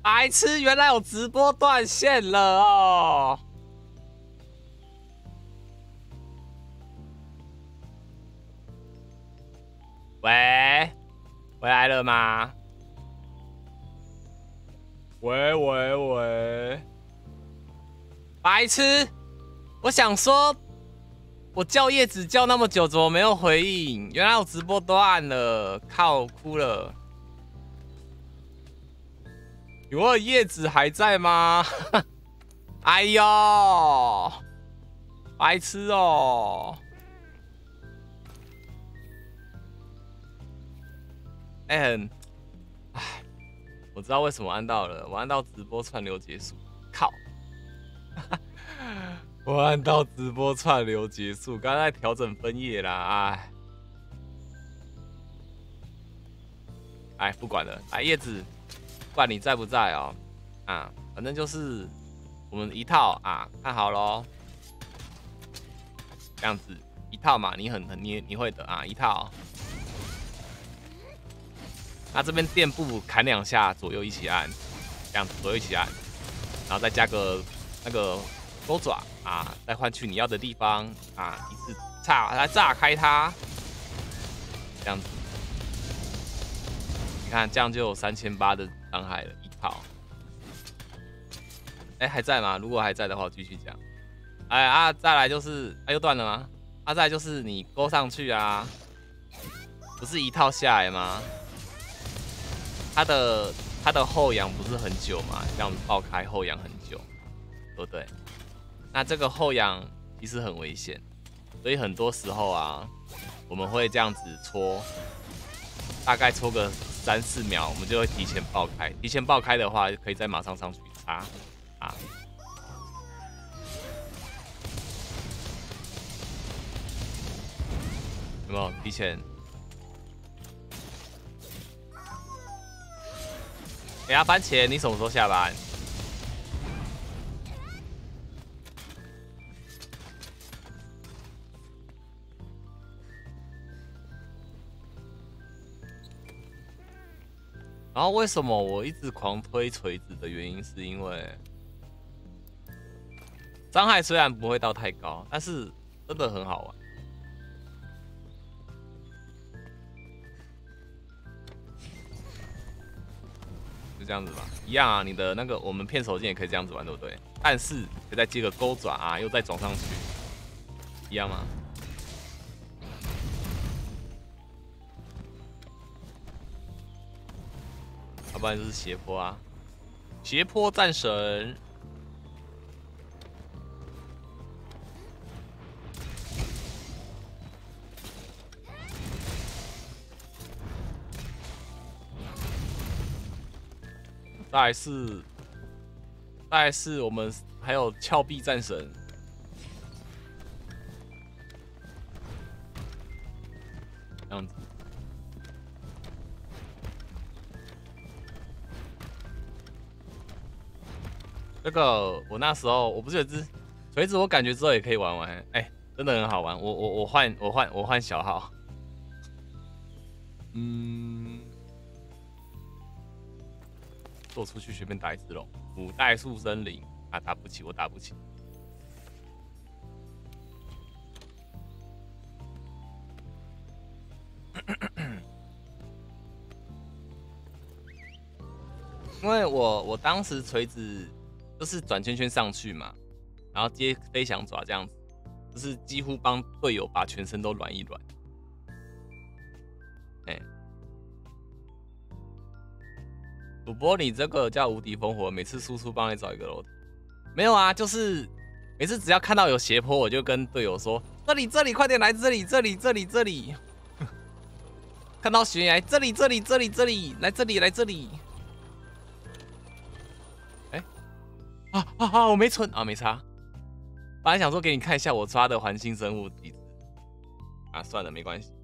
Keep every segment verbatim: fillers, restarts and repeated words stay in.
白痴，原来有直播断线了哦。喂，回来了吗？喂喂喂，白痴！我想说，我叫叶子叫那么久，怎么没有回应？原来我直播断了，靠，哭了。请问叶子还在吗？哎呦，白痴哦！哎、欸，很，哎，我知道为什么按到了，我按到直播串流结束，靠！我按到直播串流结束，刚刚在调整分页啦，哎，哎，不管了，来叶子，不管你在不在哦，啊，反正就是我们一套啊，看好咯，这样子一套嘛，你很很你你会的啊，一套。那这边垫步砍两下，左右一起按，这样子左右一起按，然后再加个那个钩爪啊，再换去你要的地方啊，一次炸来炸开它，这样子，你看这样就有三千八的伤害了，一套。哎、欸，还在吗？如果还在的话，我继续讲。哎啊，再来就是，哎、啊、又断了吗？啊，再来就是你勾上去啊，不是一套下来吗？它的它的后仰不是很久嘛，这样爆开后仰很久，对不对？那这个后仰其实很危险，所以很多时候啊，我们会这样子戳，大概戳个三四秒，我们就会提前爆开。提前爆开的话，可以再马上上去插啊。有没有提前？哎呀，番茄，你什么时候下班？然后为什么我一直狂推锤子的原因，是因为伤害虽然不会到太高，但是真的很好玩。就这样子吧，一样啊。你的那个我们片手剑也可以这样子玩，对不对？但是可以再接个钩爪啊，又再撞上去，一样吗？要不然就是斜坡啊，斜坡战神。再来是，再来是我们还有峭壁战神。这样子。这个我那时候我不是有只锤子，我感觉之后也可以玩玩，哎、欸，真的很好玩。我我我换我换我换小号，嗯，我出去随便打一只龙，五代树森林啊，打不起，我打不起。因为我我当时锤子就是转圈圈上去嘛，然后接飞翔爪这样子，就是几乎帮队友把全身都软一软。哎、欸，主播你这个叫无敌烽火，每次输出帮你找一个楼梯。没有啊，就是每次只要看到有斜坡，我就跟队友说：这里这里，快点来这里这里这里这里。看到悬崖，这里这里这里这里，来这里来这里。哎、欸，啊啊啊！我没存啊，没差。本来想说给你看一下我抓的环境生物机制，啊，算了，没关系。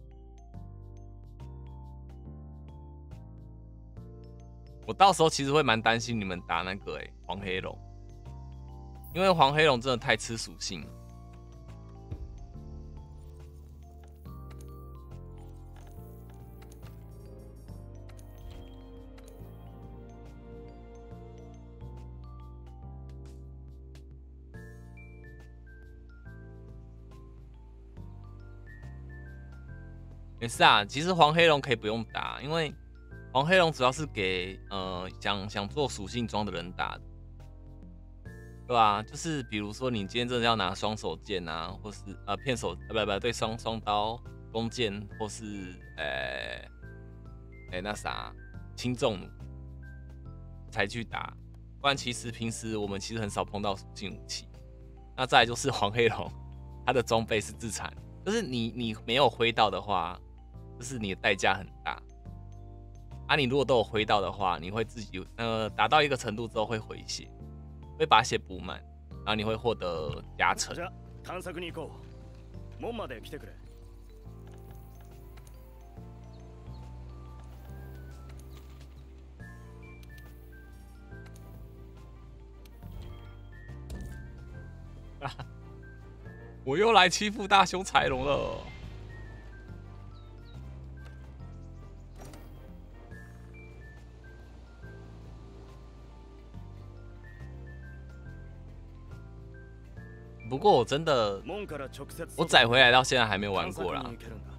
我到时候其实会蛮担心你们打那个哎、欸、黄黑龙，因为黄黑龙真的太吃属性了。 没事啊，其实黄黑龙可以不用打，因为黄黑龙主要是给呃想想做属性装的人打的，对吧、啊？就是比如说你今天真的要拿双手剑啊，或是呃片手呃不不对双双刀弓箭，或是呃哎、欸、那啥轻重弩才去打，不然其实平时我们其实很少碰到属性武器。那再来就是黄黑龙，它的装备是自残，就是你你没有挥到的话。就是你的代价很大啊！你如果都有挥到的话，你会自己呃达到一个程度之后会回血，会把血补满，然后你会获得加成。 探索に行こう。門まで来てくれ。 我又来欺负大凶财龙了。不过我真的，我载回来到现在还没有玩过啦。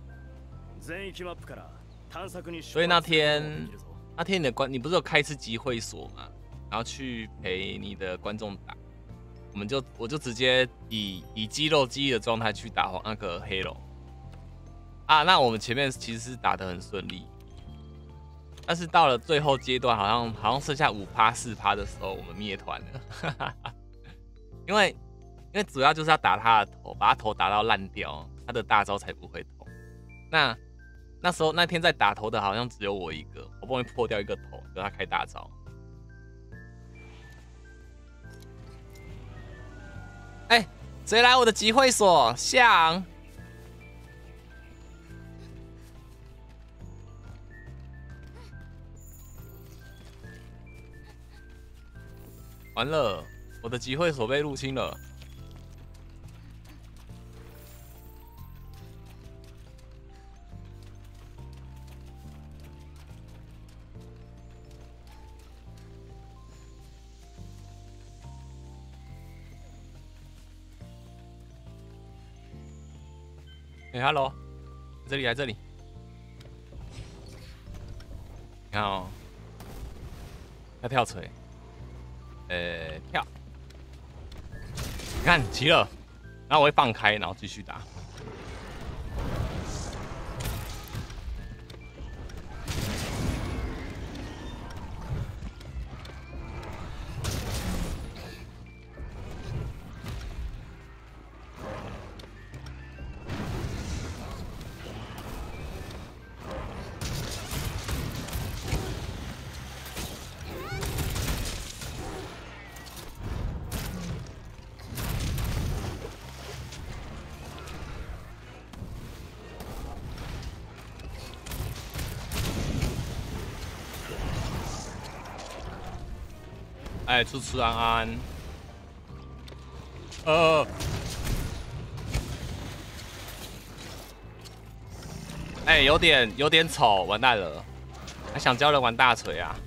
所以那天，那天你的观，你不是有开一次集会所吗？然后去陪你的观众打，我们就我就直接以以肌肉记忆的状态去打那个黑龙啊。那我们前面其实是打得很顺利，但是到了最后阶段，好像好像剩下五趴四趴的时候，我们灭团了，因为。因为主要就是要打他的头，把他头打到烂掉，他的大招才不会痛。那那时候那天在打头的好像只有我一个，好不容易破掉一个头，就他开大招。哎、欸，谁来我的集会所？像完了，我的集会所被入侵了。哎、欸、，Hello， 这里来这里，你看哦，要跳锤，呃、欸，跳，你看齐了，然后我会放开，然后继续打。哎，处处安安。呃，哎，有点有点丑，完蛋了，还想教人玩大锤啊？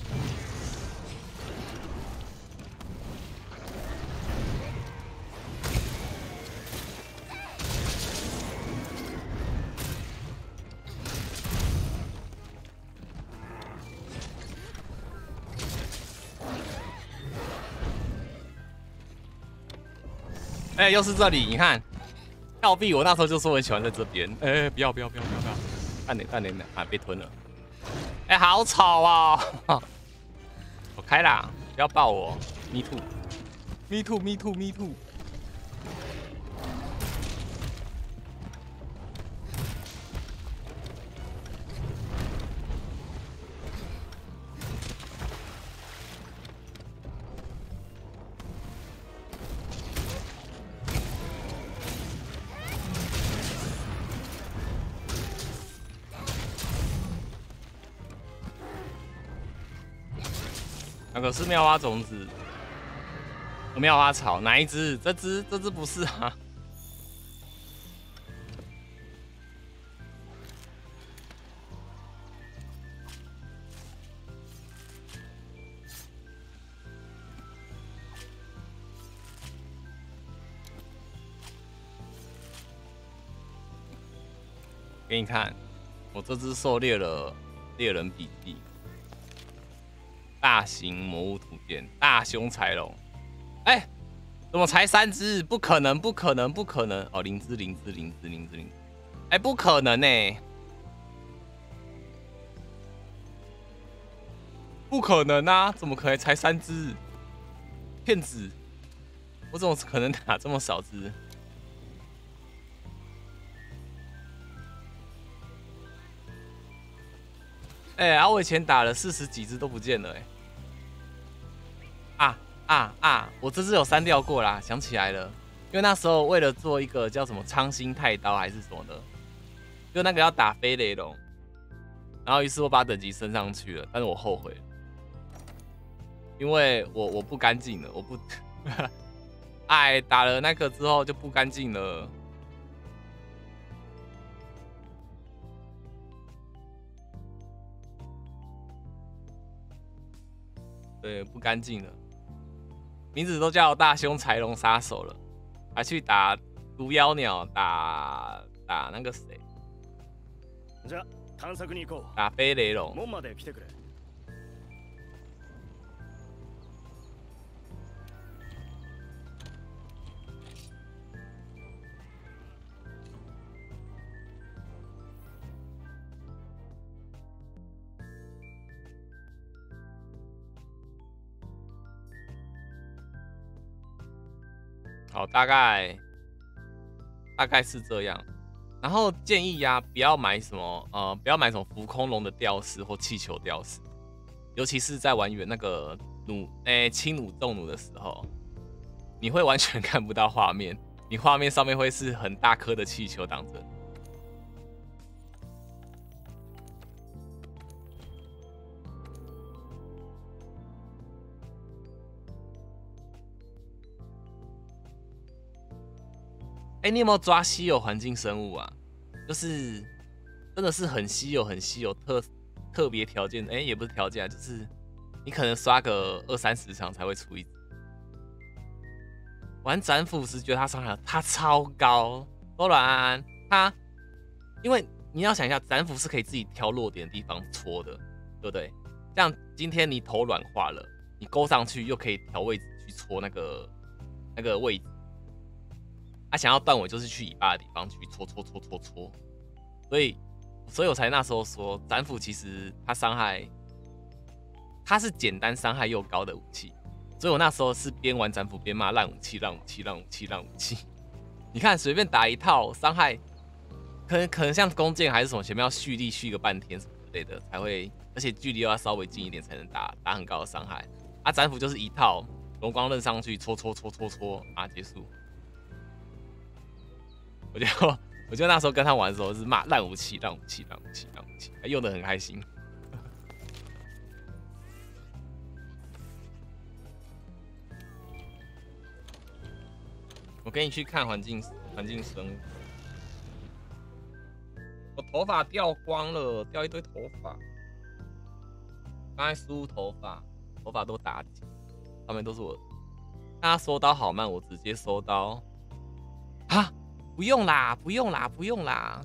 哎、欸，又是这里，你看，跳币，我那时候就说我很喜欢在这边。哎、欸，不要不要不要不要不要，按点按点啊，被吞了。哎、欸，好吵啊、喔！我开啦，不要抱我 ，me too，me too，me too，me too。那个是妙蛙种子，妙蛙草，哪一只？这只，这只不是啊。给你看， 我这只狩猎了猎人笔记，大型魔物图鉴，大胸柴龙。哎、欸，怎么才三只？不可能，不可能，不可能！哦，零只，零只，零只，零只，零只。哎、欸，不可能呢、欸！不可能啊！怎么可能才三只？骗子！我怎么可能打这么少只？哎、欸，啊，我以前打了四十几只都不见了、欸，哎！啊啊啊！我这只有删掉过啦，想起来了，因为那时候为了做一个叫什么苍心太刀还是什么的，就那个要打飞雷龙，然后于是我把等级升上去了，但是我后悔了。因为我我不干净了，我不，哎，打了那个之后就不干净了。对，不干净了。名字都叫大胸柴龙杀手了，还去打毒妖鸟，打打那个谁？打飞雷龙。好，大概大概是这样。然后建议呀、啊，不要买什么呃，不要买什么浮空龙的吊饰或气球吊饰，尤其是在玩远那个弩诶轻弩重弩的时候，你会完全看不到画面，你画面上面会是很大颗的气球挡着。哎、欸，你有没有抓稀有环境生物啊？就是真的是很稀有、很稀有特特别条件，哎、欸，也不是条件啊，就是你可能刷个二三十场才会出一只。玩斩斧时觉得它伤害它超高，周软安安它，因为你要想一下，斩斧是可以自己挑弱点的地方戳的，对不对？像今天你头软化了，你勾上去又可以调位置去戳那个那个位置。他、啊、想要断尾，就是去尾巴的地方去戳戳戳戳戳，所以，所以我才那时候说，斩斧其实它伤害，它是简单伤害又高的武器，所以我那时候是边玩斩斧边骂烂武器、烂武器、烂武器、烂武器。你看，随便打一套伤害，可能可能像弓箭还是什么，前面要蓄力蓄个半天什么之类的才会，而且距离又要稍微近一点才能打打很高的伤害。啊，斩斧就是一套龙光刃上去戳戳戳戳戳啊，结束。我就我就那时候跟他玩的时候是骂烂武器、烂武器、烂武器、烂武器，用得很开心。我跟你去看环境环境生物。我头发掉光了，掉一堆头发。刚才梳头发，头发都打结，上面都是我。大家收刀好慢，我直接收刀。啊！不用啦，不用啦，不用啦。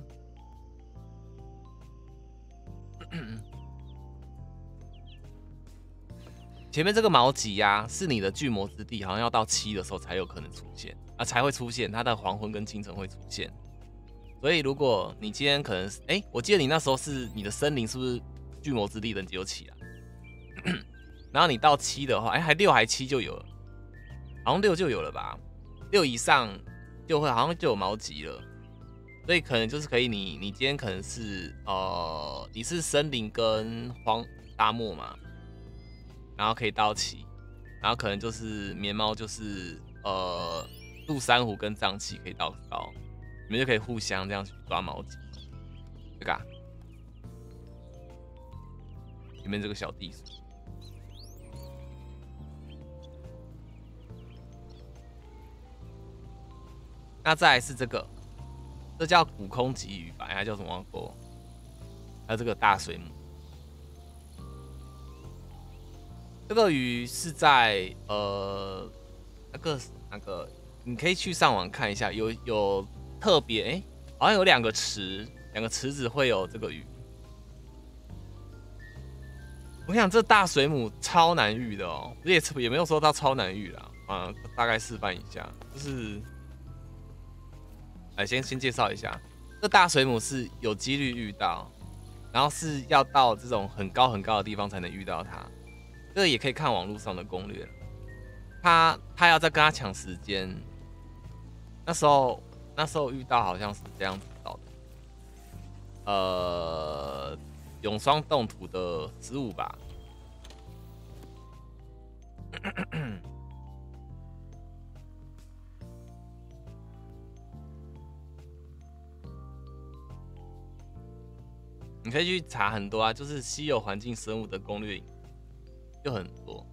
前面这个毛棘呀、啊，是你的巨魔之地，好像要到七的时候才有可能出现啊，才会出现，它的黄昏跟清晨会出现。所以如果你今天可能是，哎、欸，我记得你那时候是你的森林是不是巨魔之地等级有起啊？然后你到七的话，哎、欸，还六还七就有了，好像六就有了吧？六以上。就会好像就有毛棘了，所以可能就是可以你你今天可能是呃你是森林跟荒沙漠嘛，然后可以到齐，然后可能就是绵猫就是呃陆珊瑚跟瘴气可以到高，你们就可以互相这样去抓毛棘，这个、啊、里面这个小地鼠。那再来是这个，这叫古空鲫鱼吧？它叫什么？忘过。还有这个大水母，这个鱼是在呃那个那个，你可以去上网看一下，有有特别哎、欸，好像有两个池，两个池子会有这个鱼， 我想这大水母超难遇的哦，也也没有说到超难遇啦，啊，大概示范一下，就是，来先先介绍一下，这大水母是有几率遇到，然后是要到这种很高很高的地方才能遇到它，这个也可以看网络上的攻略。他他要再跟他抢时间，那时候那时候遇到好像是这样子到的，呃，永霜冻土的十五吧。你可以去查很多啊，就是稀有环境生物的攻略，就很多。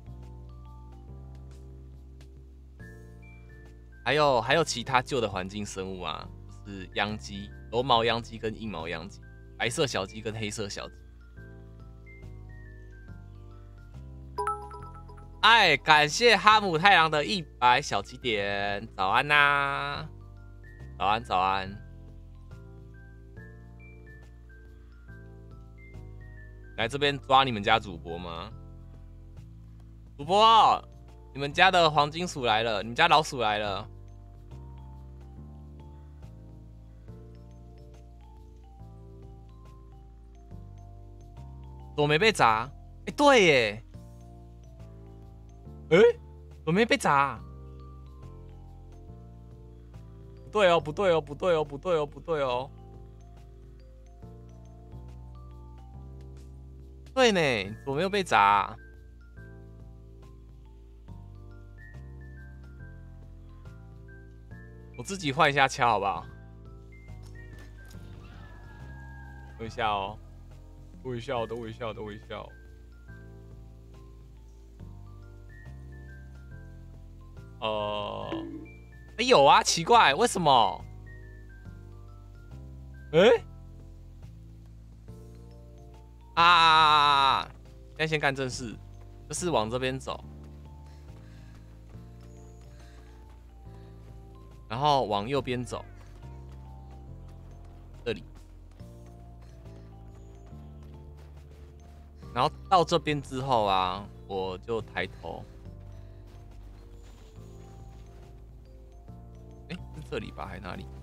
还有还有其他旧的环境生物啊，就是秧鸡、柔毛秧鸡跟硬毛秧鸡、白色小鸡跟黑色小鸡。哎，感谢哈姆太郎的一百小鸡点，早安呐、啊！早安早安。来这边抓你们家主播吗？主播，你们家的黄金鼠来了，你们家老鼠来了。我没被砸，哎、欸，对耶，哎、欸，我没被砸，不对哦，不对哦，不对哦，不对哦，不对哦，对呢，我没有被砸，我自己换一下枪好不好？等一下哦。微笑的微笑的微笑。呃，哎、欸、有啊，奇怪，为什么？哎、欸，啊！现在先干正事，就是往这边走，然后往右边走，这里。然后到这边之后啊，我就抬头，哎，是这里吧，还是哪里？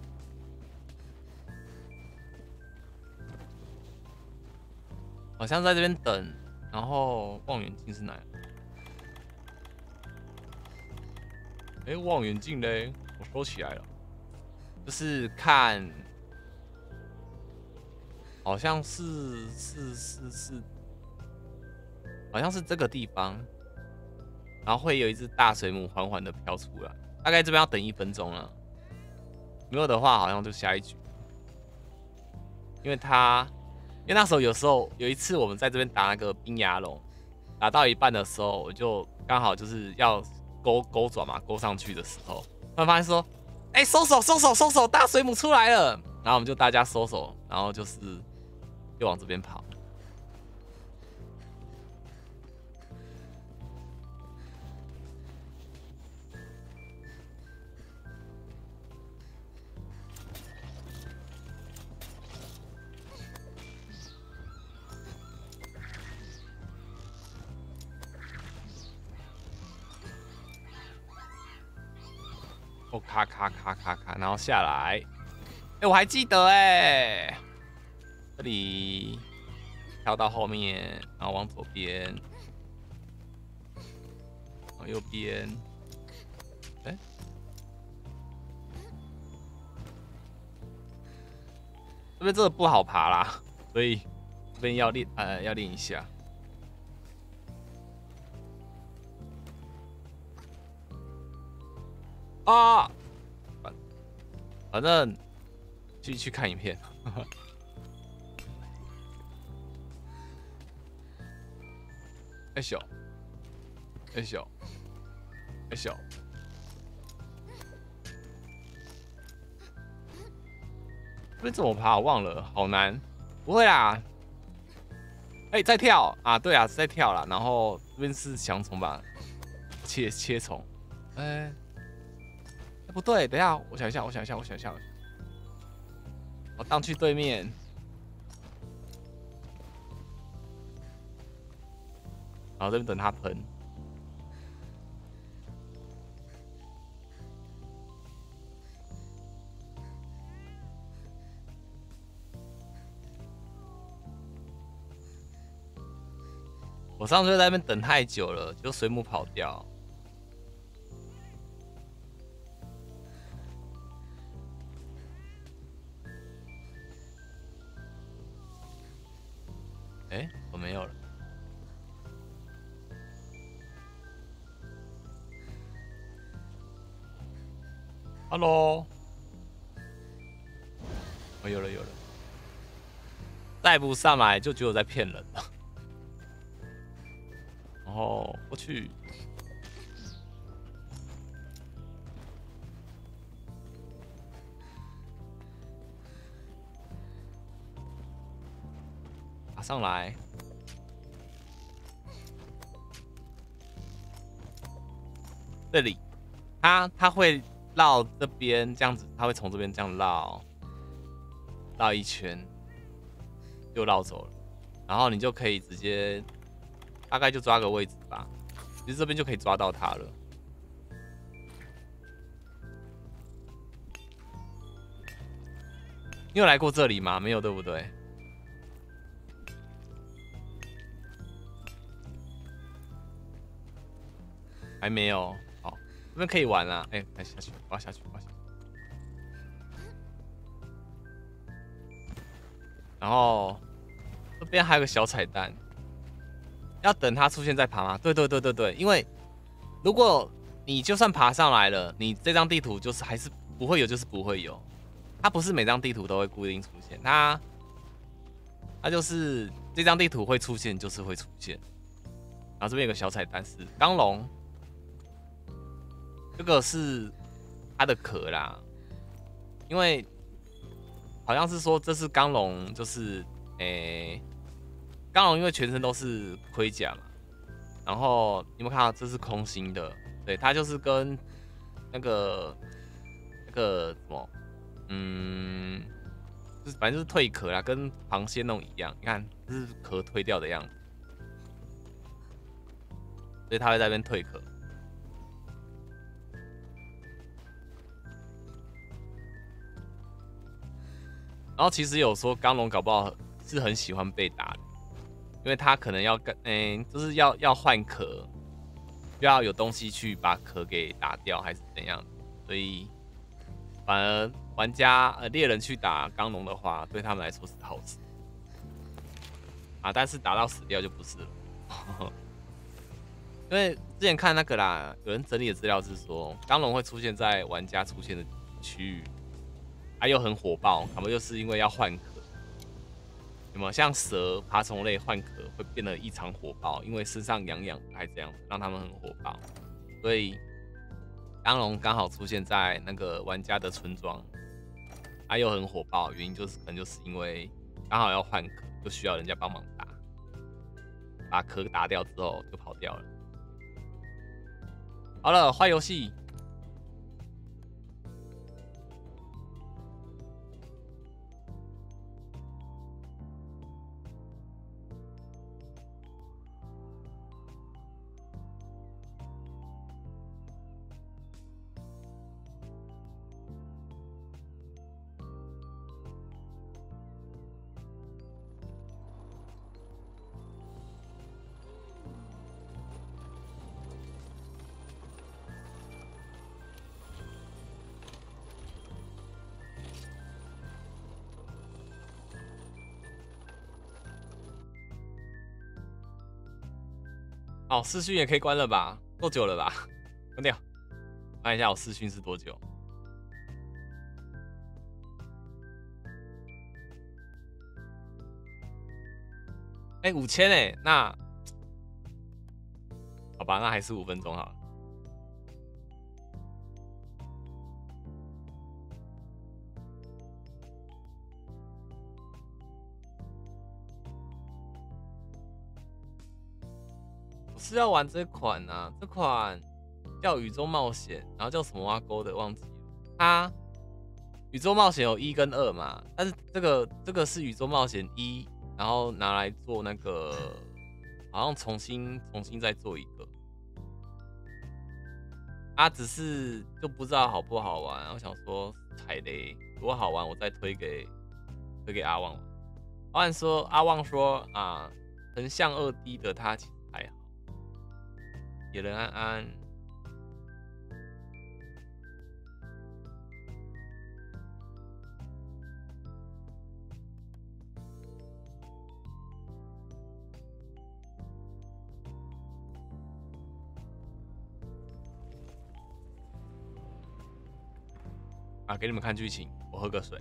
好像在这边等，然后望远镜是哪？哎，望远镜嘞，我收起来了，就是看，好像是是是是。好像是这个地方，然后会有一只大水母缓缓的飘出来，大概这边要等一分钟了。没有的话，好像就下一局。因为它，因为那时候有时候有一次我们在这边打那个冰牙龙，打到一半的时候，我就刚好就是要勾勾爪嘛，勾上去的时候，突然发现说，哎、欸，收手收手收手，大水母出来了，然后我们就大家收手，然后就是就往这边跑。哦，咔咔咔咔咔，然后下来，哎、欸，我还记得哎、欸，这里跳到后面，然后往左边，往右边，哎、欸，这边真的不好爬啦，所以这边要练，呃，要练一下。啊，反反正去去看影片。哎小，哎小，哎小，这边怎么爬？我忘了，好难。不会啦。哎、欸，再跳啊！对啊，再跳啦。然后这边是翔虫吧？切切虫。哎、欸。不对，等一下，我想一下，我想一下，我想一下，我荡去对面， 然后这边等它喷。我上次在那边等太久了，就水母跑掉。哎、欸，我没有了。Hello， 我有了有了，带不上来就觉得我在骗人了。然后过去，爬上来，这里，它它会绕这边这样子，它会从这边这样绕，绕一圈，就绕走了，然后你就可以直接。大概就抓个位置吧，其实这边就可以抓到它了。你有来过这里吗？没有，对不对？还没有。好，这边可以玩啦。哎、欸，来下去，我要下去，我要下去。然后这边还有个小彩蛋。要等它出现再爬吗？对对对对对，因为如果你就算爬上来了，你这张地图就是还是不会有，就是不会有。它不是每张地图都会固定出现，它它就是这张地图会出现，就是会出现。然后这边有个小彩蛋是钢龙，这个是它的壳啦，因为好像是说这是钢龙，就是诶。欸钢龙因为全身都是盔甲嘛，然后你有没有看到这是空心的？对，它就是跟那个那个什么，嗯，就是反正就是蜕壳啦，跟螃蟹那种一样。你看，这是壳蜕掉的样子，所以它会在那边蜕壳。然后其实有说钢龙搞不好是很喜欢被打的。因为它可能要跟，嗯、欸，就是要要换壳，要有东西去把壳给打掉，还是怎样？所以反而玩家呃猎人去打钢龙的话，对他们来说是好事啊。但是打到死掉就不是了，因为之前看那个啦，有人整理的资料是说，钢龙会出现在玩家出现的区域，还有很火爆，他们就是因为要换壳。有没有像蛇、爬虫类换壳会变得异常火爆？因为身上痒痒还这样，让他们很火爆。所以钢龙刚好出现在那个玩家的村庄，它又很火爆，原因就是可能就是因为刚好要换壳，就需要人家帮忙打，把壳打掉之后就跑掉了。好了，换游戏。哦，视讯也可以关了吧？够久了吧？关掉。看一下我视讯是多久。哎、欸，五千哎，那好吧，那还是五分钟好了。是要玩这款啊，这款叫宇宙冒险，然后叫什么挖沟的忘记了。它宇宙冒险有一跟二嘛，但是这个这个是宇宙冒险一，然后拿来做那个好像重新重新再做一个。啊，只是就不知道好不好玩。我想说踩雷，如果好玩，我再推给推给阿旺。阿旺说，阿旺说啊，横向二 D 的他其实还好。野人安安，啊，给你们看剧情，我喝个水。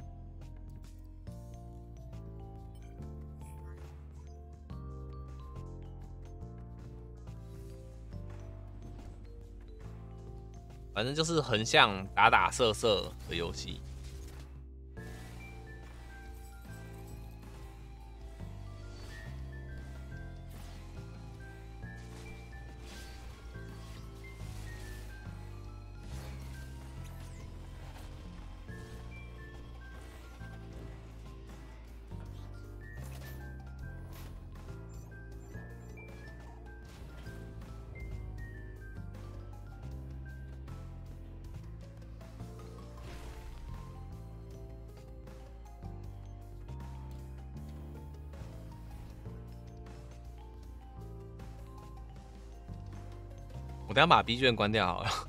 反正就是横向打打射射的游戏。我等下把 B 卷关掉好了。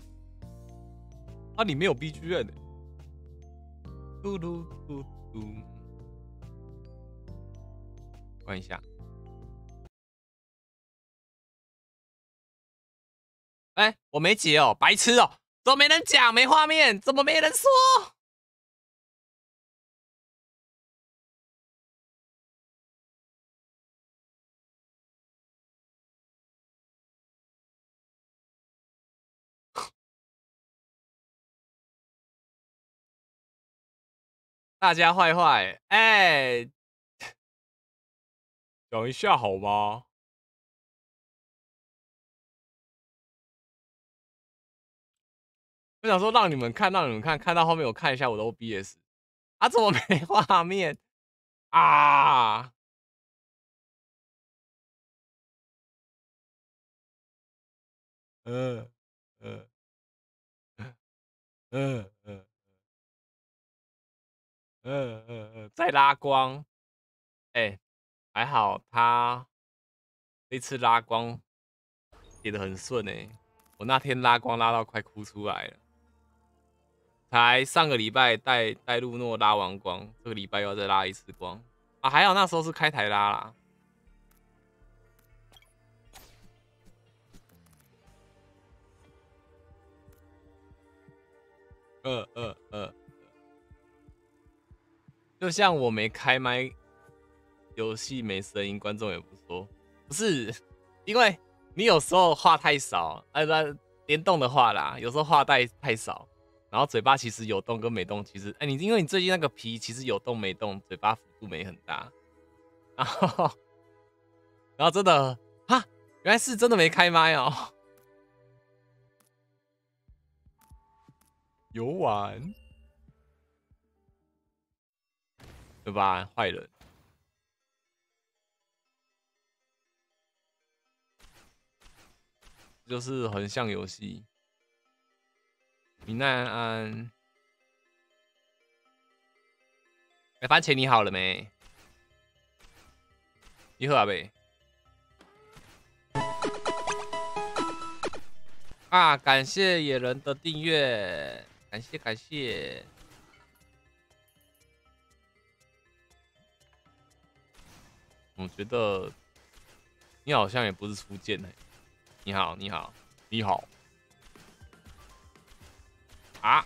啊，里面有 B 卷的。嘟嘟嘟嘟，关一下。哎、欸，我没解哦，白痴哦，怎么没人讲？没画面，怎么没人说？大家坏坏，哎、欸，讲一下好吗？我想说让你们看，让你们看，看到后面我看一下我的 O B S， 啊，怎么没画面啊？嗯嗯嗯嗯嗯嗯嗯，再拉光，哎、欸，还好他这次拉光写的很顺哎、欸，我那天拉光拉到快哭出来了。才上个礼拜带带路诺拉完光，这个礼拜又要再拉一次光啊！还好那时候是开台拉啦。呃呃呃，就像我没开麦，游戏没声音，观众也不说，不是因为你有时候话太少，呃不，联动的话啦，有时候话带太少，然后嘴巴其实有动跟没动，其实哎、欸、你因为你最近那个皮其实有动没动，嘴巴幅度没很大，然后然后真的哈，原来是真的没开麦哦。游玩，对吧？坏人就是横向游戏。米奈安安，哎、欸，番茄你好了没？你好啊呗。啊，感谢野人的订阅，感谢感谢。我觉得你好像也不是初见哎。你好，你好，你好。啊？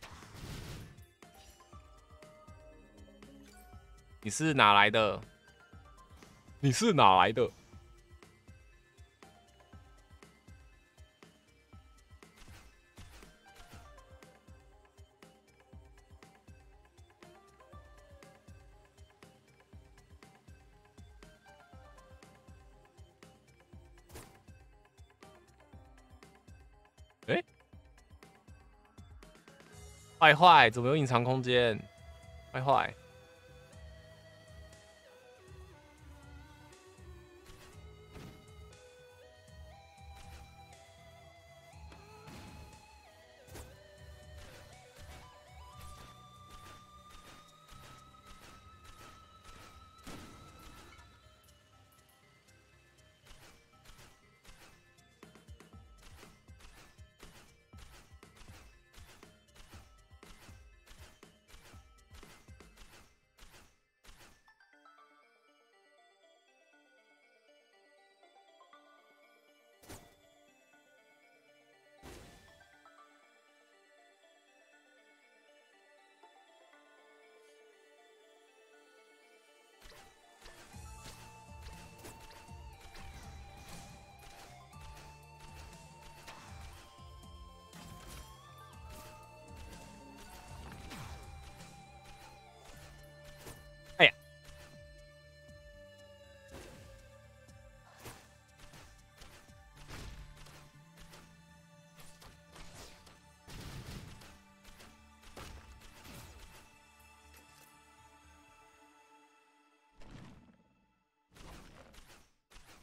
你是哪来的？你是哪来的？哎、欸，坏坏，怎么有隐藏空间？坏坏。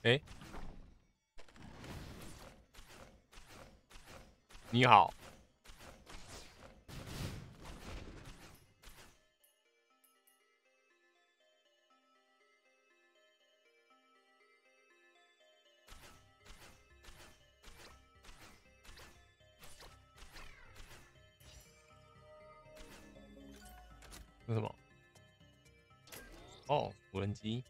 哎，你好。为什么？哦，无人机。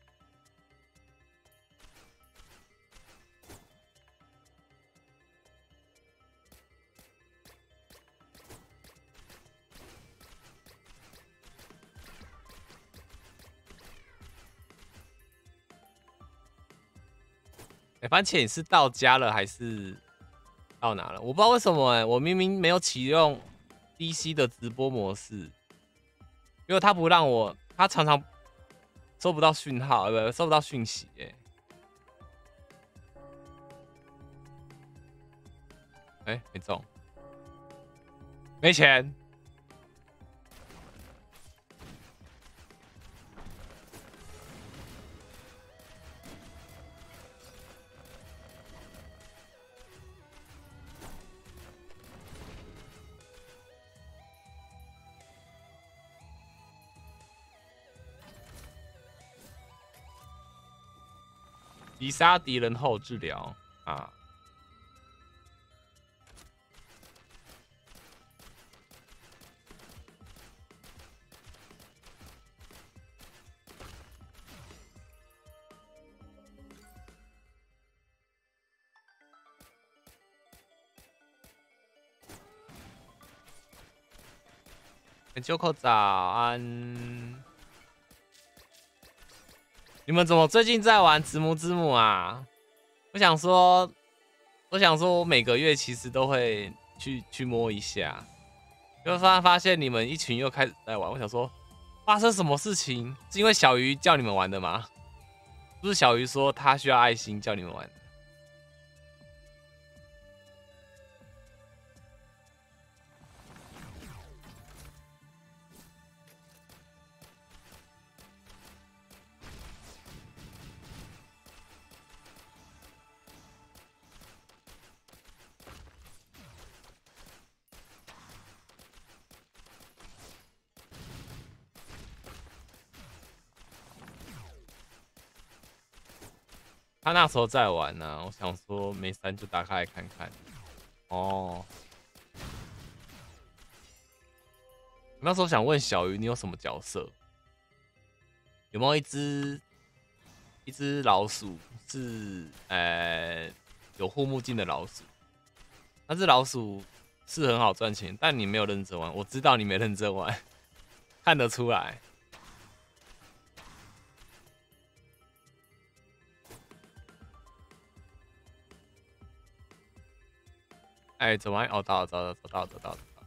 哎、欸，番茄，你是到家了还是到哪了？我不知道为什么哎、欸，我明明没有启用 D C 的直播模式，因为他不让我，他常常收不到讯号，呃，不，收不到讯息哎、欸。哎、欸，没中，没钱。击杀敌人后治疗啊！九口早安！你们怎么最近在玩子母之母啊？我想说，我想说，我每个月其实都会去去摸一下，就发发现你们一群又开始在玩。我想说，发生什么事情？是因为小鱼叫你们玩的吗？不是小鱼说他需要爱心叫你们玩的。他那时候在玩呢、啊，我想说没删就打开来看看。哦，那时候想问小鱼，你有什么角色？有没有一只一只老鼠是呃有护目镜的老鼠？那只老鼠是很好赚钱，但你没有认真玩，我知道你没认真玩，看得出来。哎、欸，怎么？哦，到了，找到，找到，找到，找到。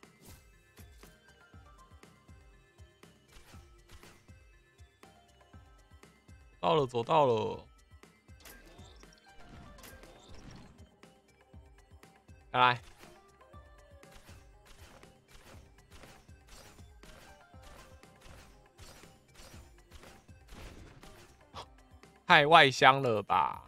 到了，走到了。来，太外乡了吧？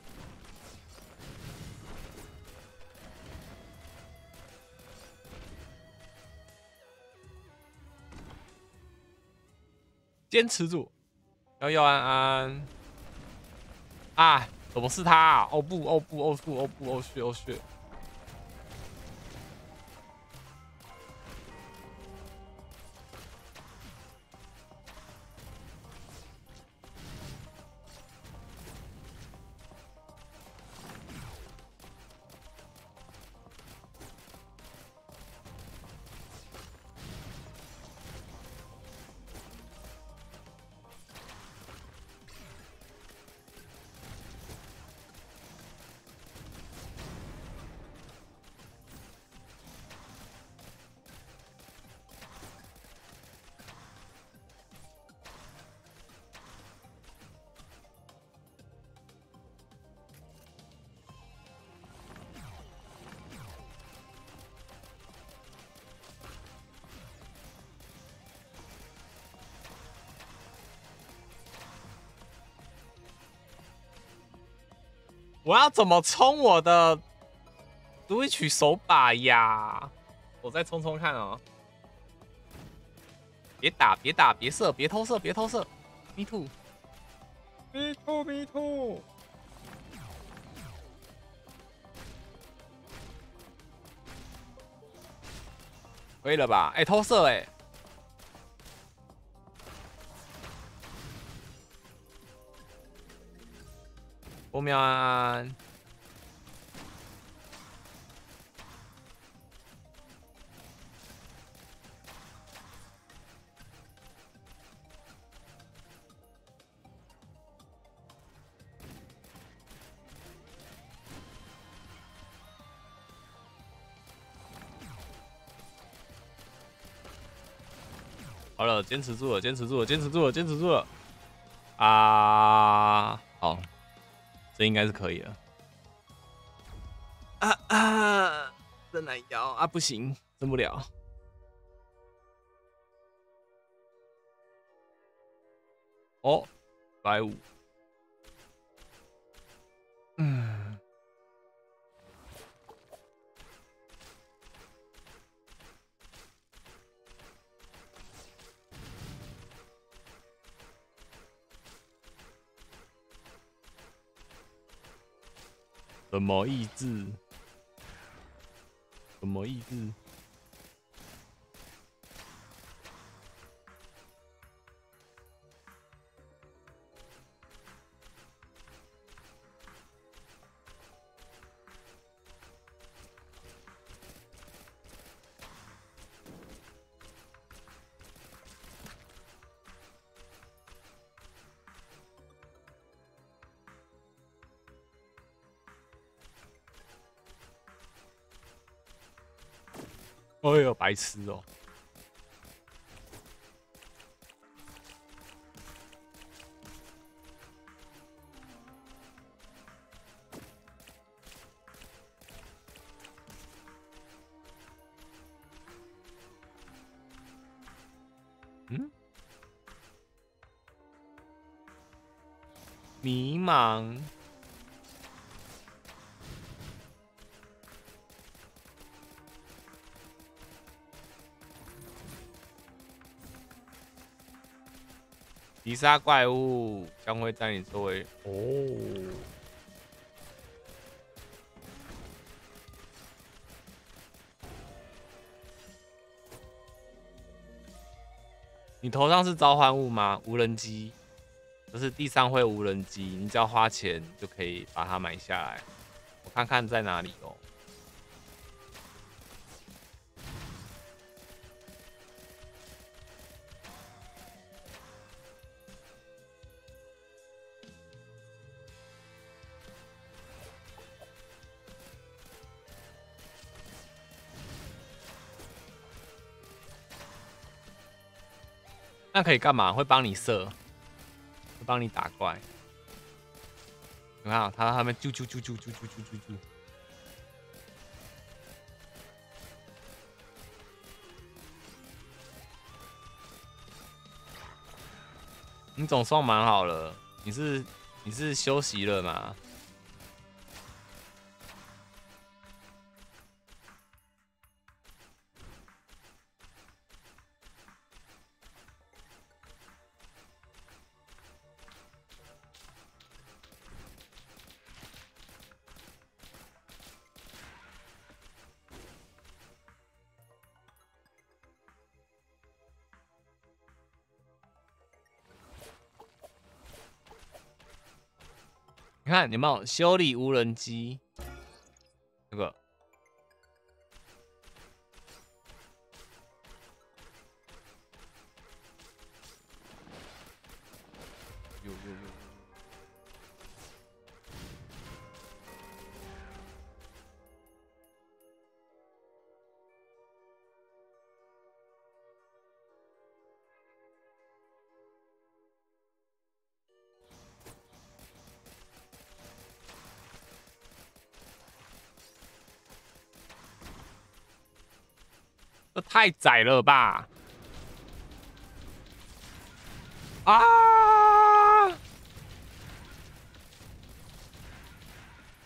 坚持住，幺幺安安。啊，怎么是他、啊？哦不，哦不，哦不，哦不，哦血，哦血。 我要怎么冲我的独一曲手把呀？我再冲冲看哦。别打，别打，别射，别偷射，别偷射。Me too。Me too, me too。可以了吧？哎、欸，偷射哎、欸。波喵安。好了，坚持住了，坚持住了，坚持住了，坚持住了。啊，好，这应该是可以了。啊啊，真难摇啊，不行，真不了。哦，百五。嗯。什么意志？什么意志？哎呦，白痴哦！嗯？迷茫。击杀怪物将会在你周围哦。你头上是召唤物吗？无人机，就是地上会无人机，你只要花钱就可以把它买下来。我看看在哪里哦。那可以干嘛？会帮你射，会帮你打怪。你看、啊，他他们啾啾啾啾啾啾啾啾啾。你总算蛮好了，你是你是休息了吗？你看有没有修理无人机？这个有有有。这太窄了吧！啊！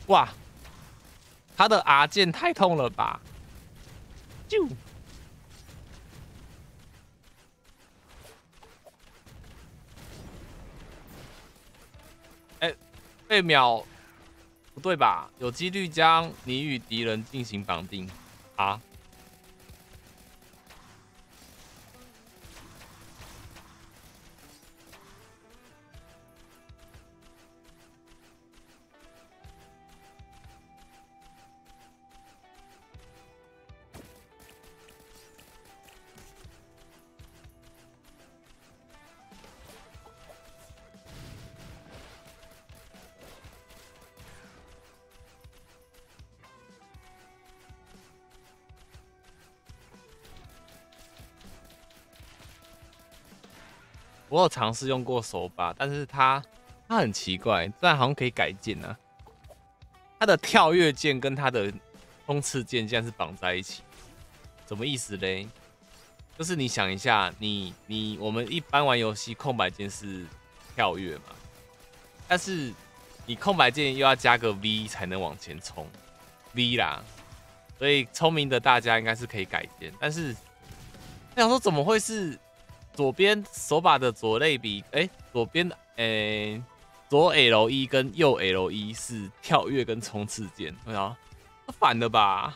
哇，他的 R 键太痛了吧！就，哎，被秒，不对吧？有几率将你与敌人进行绑定啊！我有尝试用过手把，但是它它很奇怪，但好像可以改键啊。它的跳跃键跟它的冲刺键竟然是绑在一起，什么意思嘞？就是你想一下，你你我们一般玩游戏空白键是跳跃嘛，但是你空白键又要加个 V 才能往前冲 ，V 啦。所以聪明的大家应该是可以改键，但是我想说怎么会是？左边手把的左类比，哎、欸，左边诶、欸，左 L 一跟右 L 一是跳跃跟冲刺键，对啊，反了吧？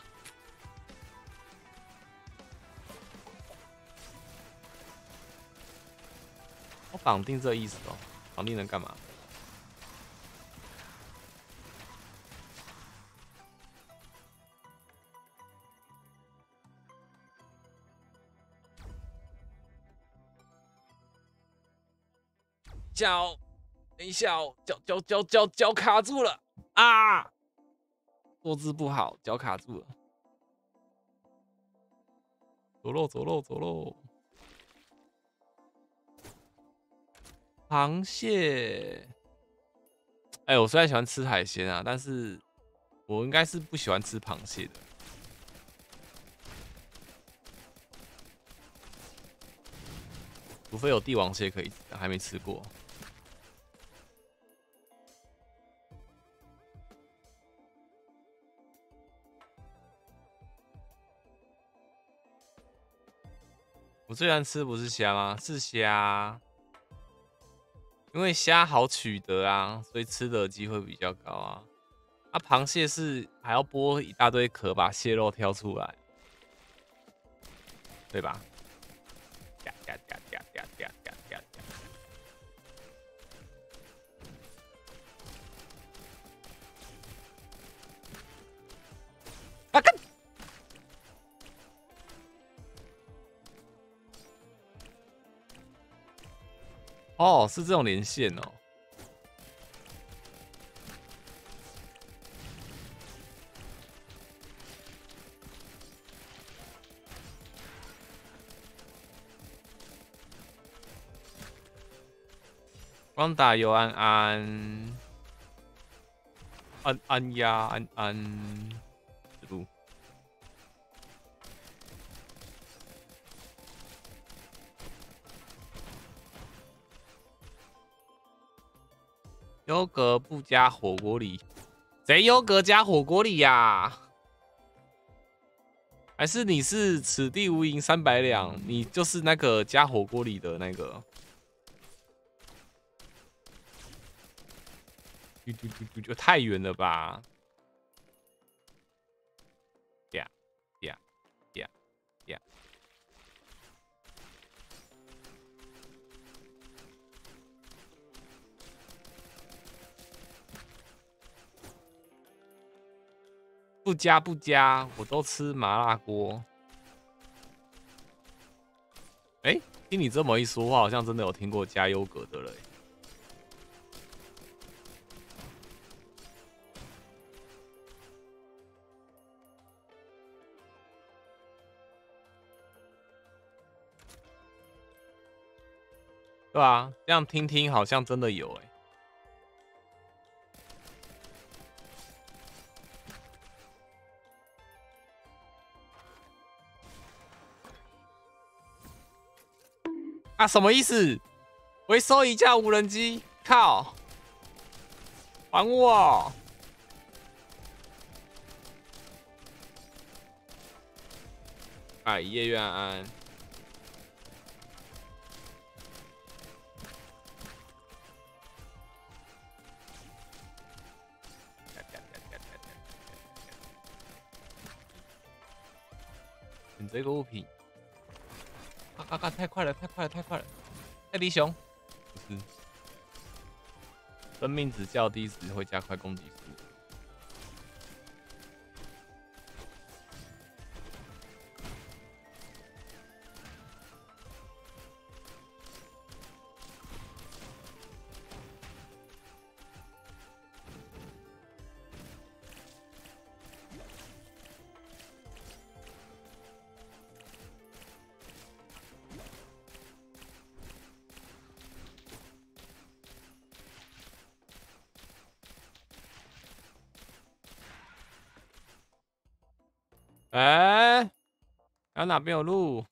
我绑定这意思哦，绑定能干嘛？脚，等一下哦，脚脚脚脚脚卡住了啊！坐姿不好，脚卡住了。走喽，走喽，走喽！螃蟹，哎、欸，我虽然喜欢吃海鲜啊，但是我应该是不喜欢吃螃蟹的。除非有帝王蟹可以吃，还没吃过。我最喜欢吃不是虾吗？是虾，因为虾好取得啊，所以吃的机会比较高啊。啊，螃蟹是还要剥一大堆壳，把蟹肉挑出来，对吧？呀呀呀呀呀呀呀呀！啊干！哦，是这种连线哦。光打尤安安，安安呀安安，路。优格不加火锅里，谁优格加火锅里呀、啊？还是你是此地无银三百两？你就是那个加火锅里的那个？嘟嘟嘟嘟，就太远了吧？呀呀呀呀！不加不加，我都吃麻辣锅。哎、欸，听你这么一说话，好像真的有听过加优格的了、欸。对啊，这样听听好像真的有哎、欸。啊，什么意思？回收一架无人机，靠！还我！ 哎，夜月安安。选择一个物品。啊啊啊！太快了，太快了，太快了！泰迪熊，不是。生命值较低时会加快攻击速度。哎、欸，还有哪边有路？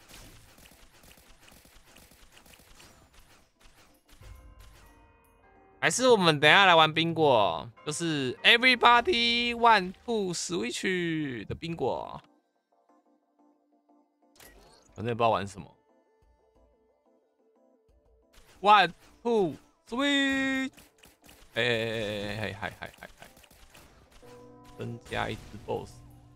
还是我们等一下来玩冰果，就是 Everybody One Two Switch 的冰果。反正也不知道玩什么。One Two Switch， 哎哎哎哎哎嗨嗨嗨嗨！增加一只 BOSS。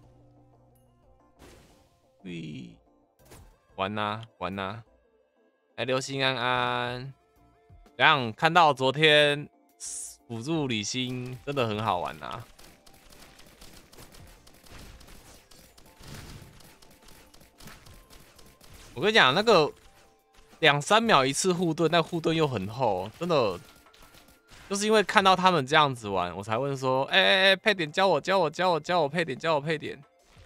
喂，玩呐玩呐！哎，流星安安，怎样？看到昨天辅助李欣真的很好玩呐、啊。我跟你讲，那个两三秒一次护盾，那护盾又很厚，真的，就是因为看到他们这样子玩，我才问说，哎哎哎，配点教我教我教我教我配点教我配点。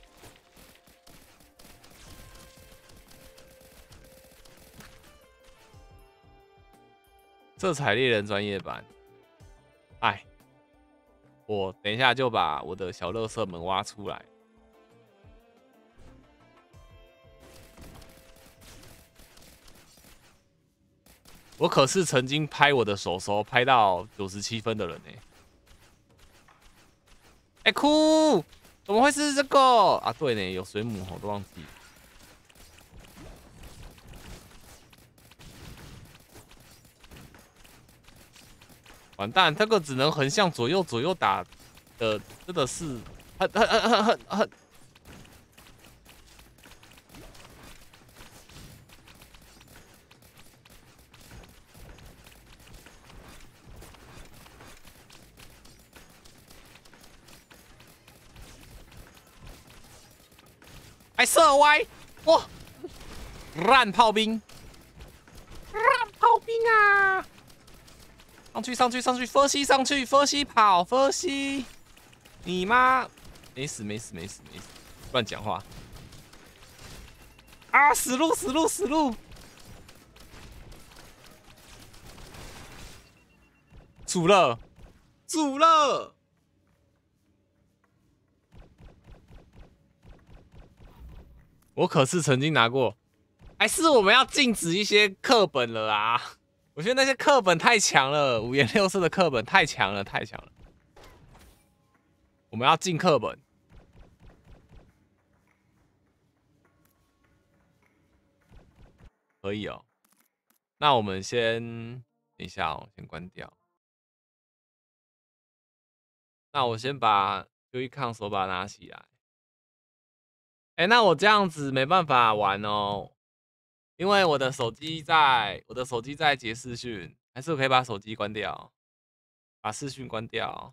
色彩猎人专业版，哎，我等一下就把我的小垃圾门挖出来。我可是曾经拍我的手手拍到九十七分的人呢、欸。哎、欸，哭，怎么会是这个啊？对呢，有水母，我都忘记了。完蛋，这个只能横向左右左右打的，真的是很很很很很很。还射歪，哇！烂炮兵，烂炮兵啊！上去上去上去，佛西上去，佛西跑，佛西，你妈！没死没死没死没死，乱讲话！啊！死路死路死路！煮了，煮了！我可是曾经拿过，还是我们要禁止一些课本了啊！我觉得那些课本太强了，五颜六色的课本太强了，太强了。我们要禁课本。可以哦。那我们先等一下哦，先关掉。那我先把 Joy-Con 手把拿起来。哎、欸，那我这样子没办法玩哦，因为我的手机在，我的手机在接视讯，还是我可以把手机关掉，把视讯关掉。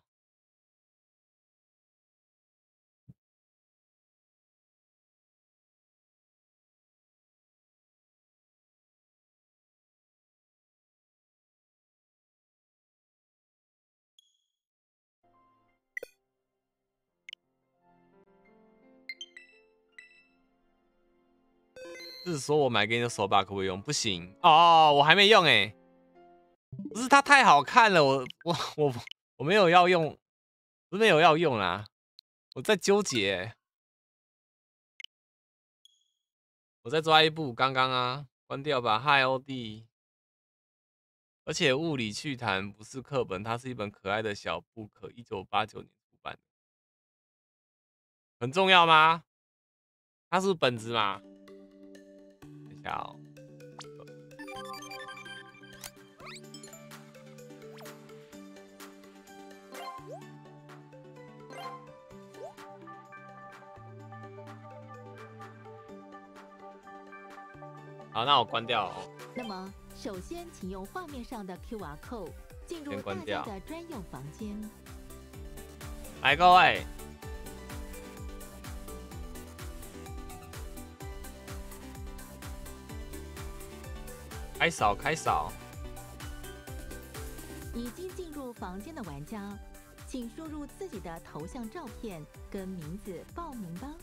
是说我买给你的手把可不可以用？不行哦，我还没用哎、欸，不是它太好看了，我我我我没有要用，不是没有要用啦，我在纠结、欸，我在抓一部刚刚啊，关掉吧，嗨欧弟。而且物理趣谈不是课本，它是一本可爱的小 book， 一九八九年出版的，很重要吗？ 他是不是本子嘛？等一下哦。好，那我关掉哦。 那么，首先请用画面上的 Q R code 进入大先关掉家的专用房间。 来，各位，开扫开扫。 已经进入房间的玩家，请输入自己的头像照片跟名字报名吧。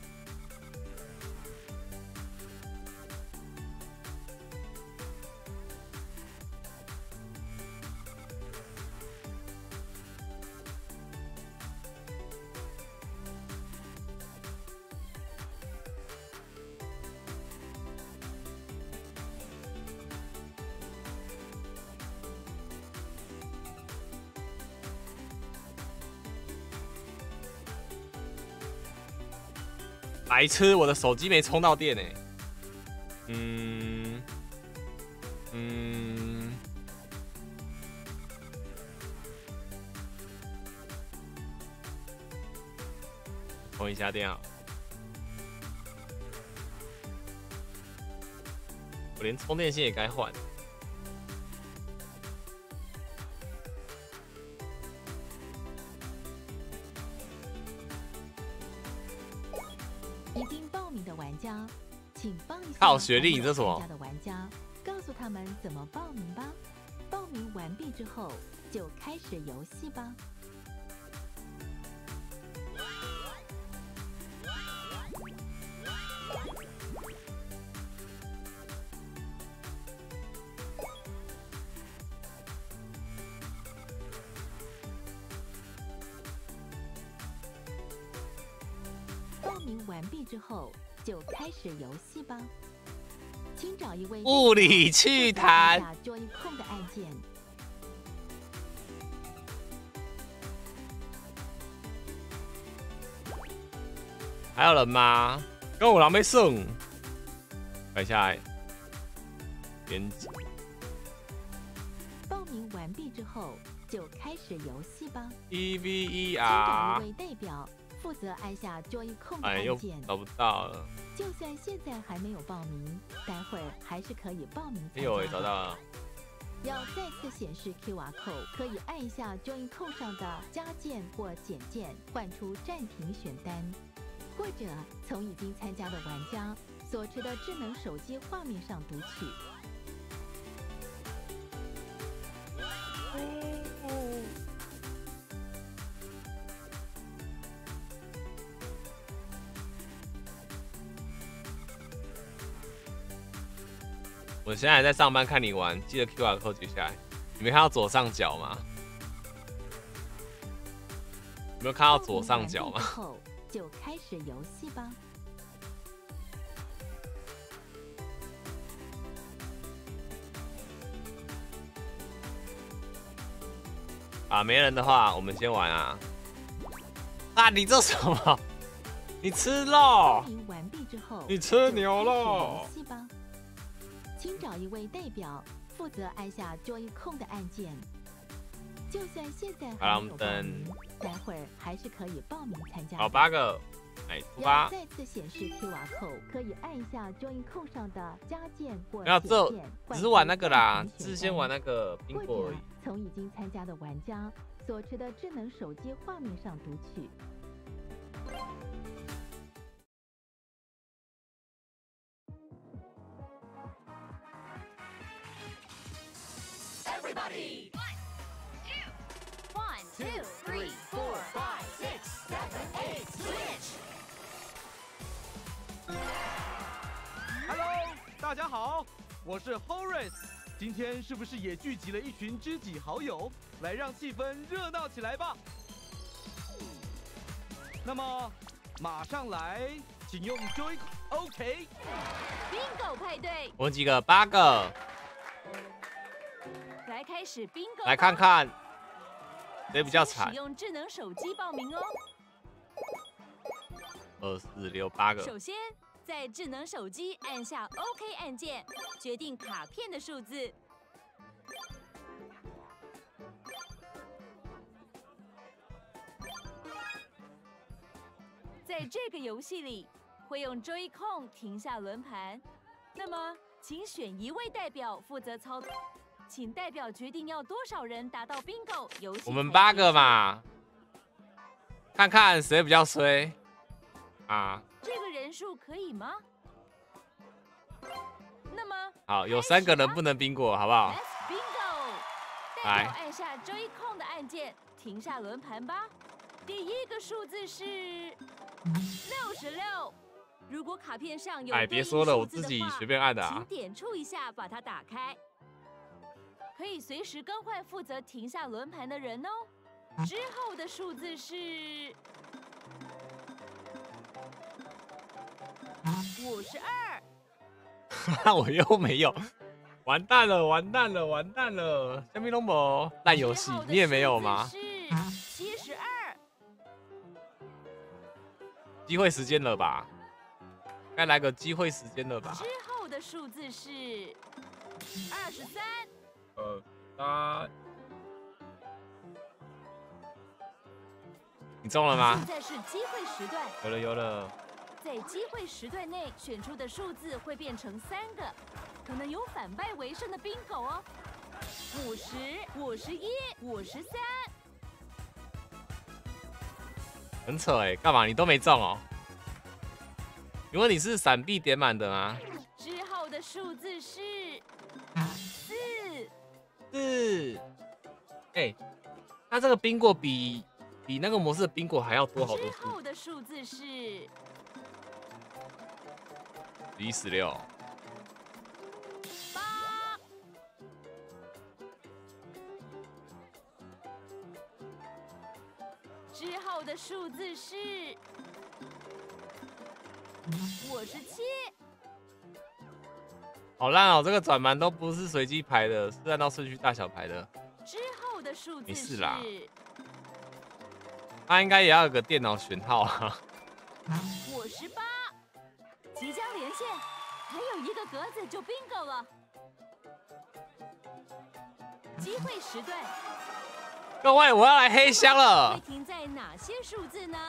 白痴，我的手机没充到电呢。嗯嗯，充一下电好。我连充电线也该换。 已经报名的玩家，请帮一下靠学历，你这什么？ 参加的玩家，告诉他们怎么报名吧。报名完毕之后，就开始游戏吧。报名完毕之后，就开始游戏吧。请找一位物理趣谈。 下 Joy 控的按键。 还有人吗？跟我狼狈胜。摆下来，编辑。 报名完毕之后，就开始游戏吧。 E V E 请找啊一！位代表负责按下 Joy 控的哎，又按键。 找不到了。 就算现在还没有报名，待会儿还是可以报名参加的。 哎呦，我找到了。 要再次显示 Q R code， 可以按一下 Join code 上的加键或减键，换出暂停选单，或者从已经参加的玩家所持的智能手机画面上读取。 我现在还在上班，看你玩，记得 Q R code 举下来。你没看到左上角吗？有没有看到左上角吗？ 后就开始游戏吧。 啊，没人的话，我们先玩啊！啊，你这什么？你吃肉？ 报名完毕之后， 你吃牛肉？ 游戏吧。请找一位代表负责按下 Join 控的按键。就算现在还没有报名，待会儿还是可以报名参加。 好，八个，哎，出发。 要再次显示 Q R code， 可以按一下 Join 扣上的加键或没有， 减这键， 只是玩那个啦， 换成只是先玩那个冰或者果而已。 从已经参加的玩家所持的智能手机画面上读取。 Everybody! One, two, three, four, five, six, seven, eight, switch! Hello， 大家好，我是 Horace。今天是不是也聚集了一群知己好友，来让气氛热闹起来吧？那么，马上来，请用 Joy OK。 Bingo 派对， 我们几个？八个。 来开始 Bingo。 来看看谁比较惨使。用智能手机报名哦。 二四六八个。 首先，在智能手机按下 OK 按键，决定卡片的数字。在这个游戏里，会用 Joy-Con 停下轮盘。那么，请选一位代表负责操作，请代表决定要多少人达到 bingo 游戏。 我们八个嘛，看看谁比较衰啊？ 这个人数可以吗？那么， 好，有三个人不能冰过，好不好 ？Let's bingo！ 代表按下 Joy-Con 的按键，停下轮盘吧。第一个数字是六十六。如果卡片上有哎，别说了，我自己随便按的啊。 请点触一下，把它打开。可以随时更换负责停下轮盘的人哦。之后的数字是五十二。 我又没有，完蛋了，完蛋了，完蛋了！下面龙宝烂游戏，你也没有吗？ 七十二。 机会时间了吧？该来个机会时间了吧？ 之后的数字是二十三。 呃，三。你中了吗？ 现在是机会时段。 有了，有了。 在机会时段内选出的数字会变成三个，可能有反败为胜的 bingo 哦。五十、五十一、五十三。 很扯哎，干嘛你都没中哦？因为你是闪避点满的吗？ 之后的数字是四。 四。哎，它这个冰果比比那个模式的冰果还要多好多次。 之后的数字是十一、十六。 八。之后的数字是五十七。 好烂哦！这个转盘都不是随机排的，是按照顺序大小排的。 之后的数字没事是啦，它应该也要有个电脑选号啊。 五十八。即将连线，还有一个格子就 bingo 了。机会时段， 各位，我要来黑箱会了。 停在哪些数字呢？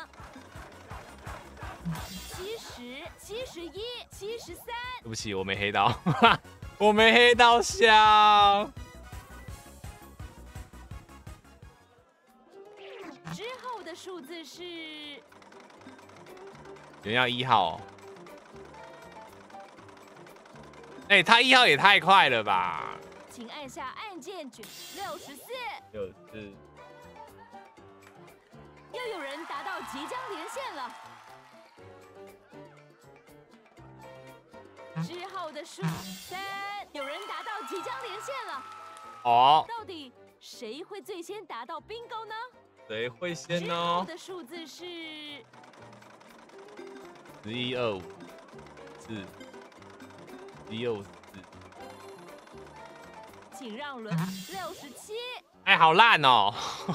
七十、七十一、七十三。 对不起，我没黑到，我没黑到箱。 之后的数字是有人要一号、哦。哎、欸，他一号也太快了吧！ 请按下按键举六十四。 六四。 又有人达到即将连线了。之后的数三，有人达到即将连线了。 哦， 到底谁会最先达到 bingo 呢？ 谁会先之后呢？ 的数字是十一、二五、四。十一、二五、四。 请让轮六十七。 哎，好烂哦！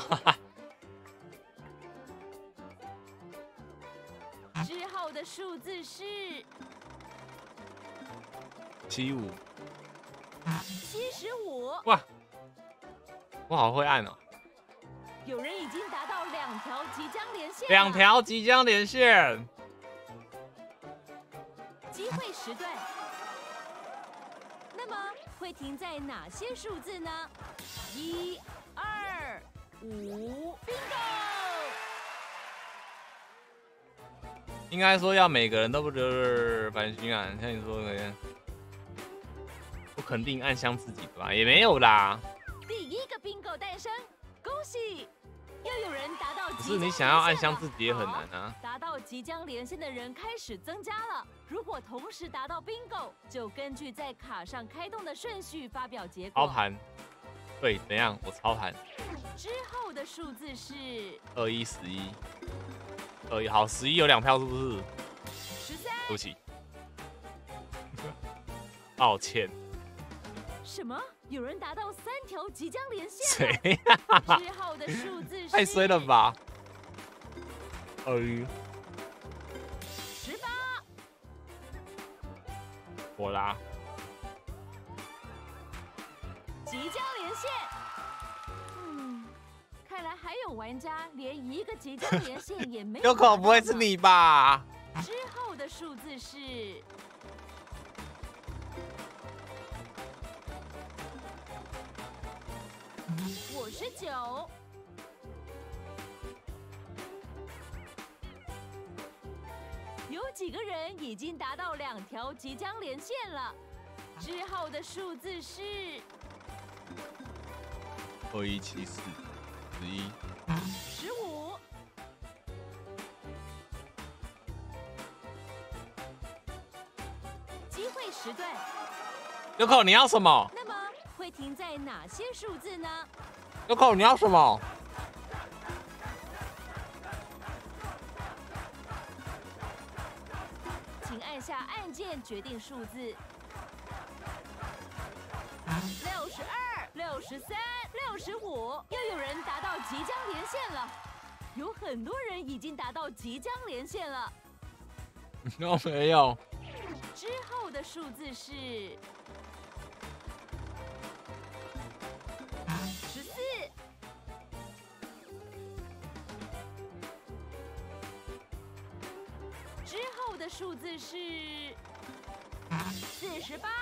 之后的数字是七五。 七十五。 哇，我好会按哦！ 有人已经达到两条即将连线了。 两条即将连线。 机会时段，那么会停在哪些数字呢？一、二、五 ，bingo！ 应该说要每个人都不得反熏啊，像你说的，不肯定暗箱自己的吧？也没有啦。 第一个 bingo 诞生，恭喜！又有人达到即将连线了。 可是你想要暗箱自己也很难啊。 达到即将连线的人开始增加了。如果同时达到 bingo， 就根据在卡上开动的顺序发表结果。 操盘，对，怎样？我操盘。 之后的数字是二一十一，二一好，十一有两票是不是？ 十三。 对不起，抱歉。 什么？有人达到三条即将连线？ 谁呀？ 之后的数字是太衰了吧！二一。 我啦。 即将连线。嗯，看来还有玩家连一个即将连线也没有。 有口不会是你吧？ 之后的数字是五十九。有几个人已经达到两条即将连线了？之后的数字是二一七四十一十五。机会时段， 有口你要什么？ 那么会停在哪些数字呢？ 有口你要什么？ 请按下按键决定数字。六十二、六十三、六十五，又有人达到即将连线了。有很多人已经达到即将连线了。 有没有？ 之后的数字是十四。之后的数字是四十八。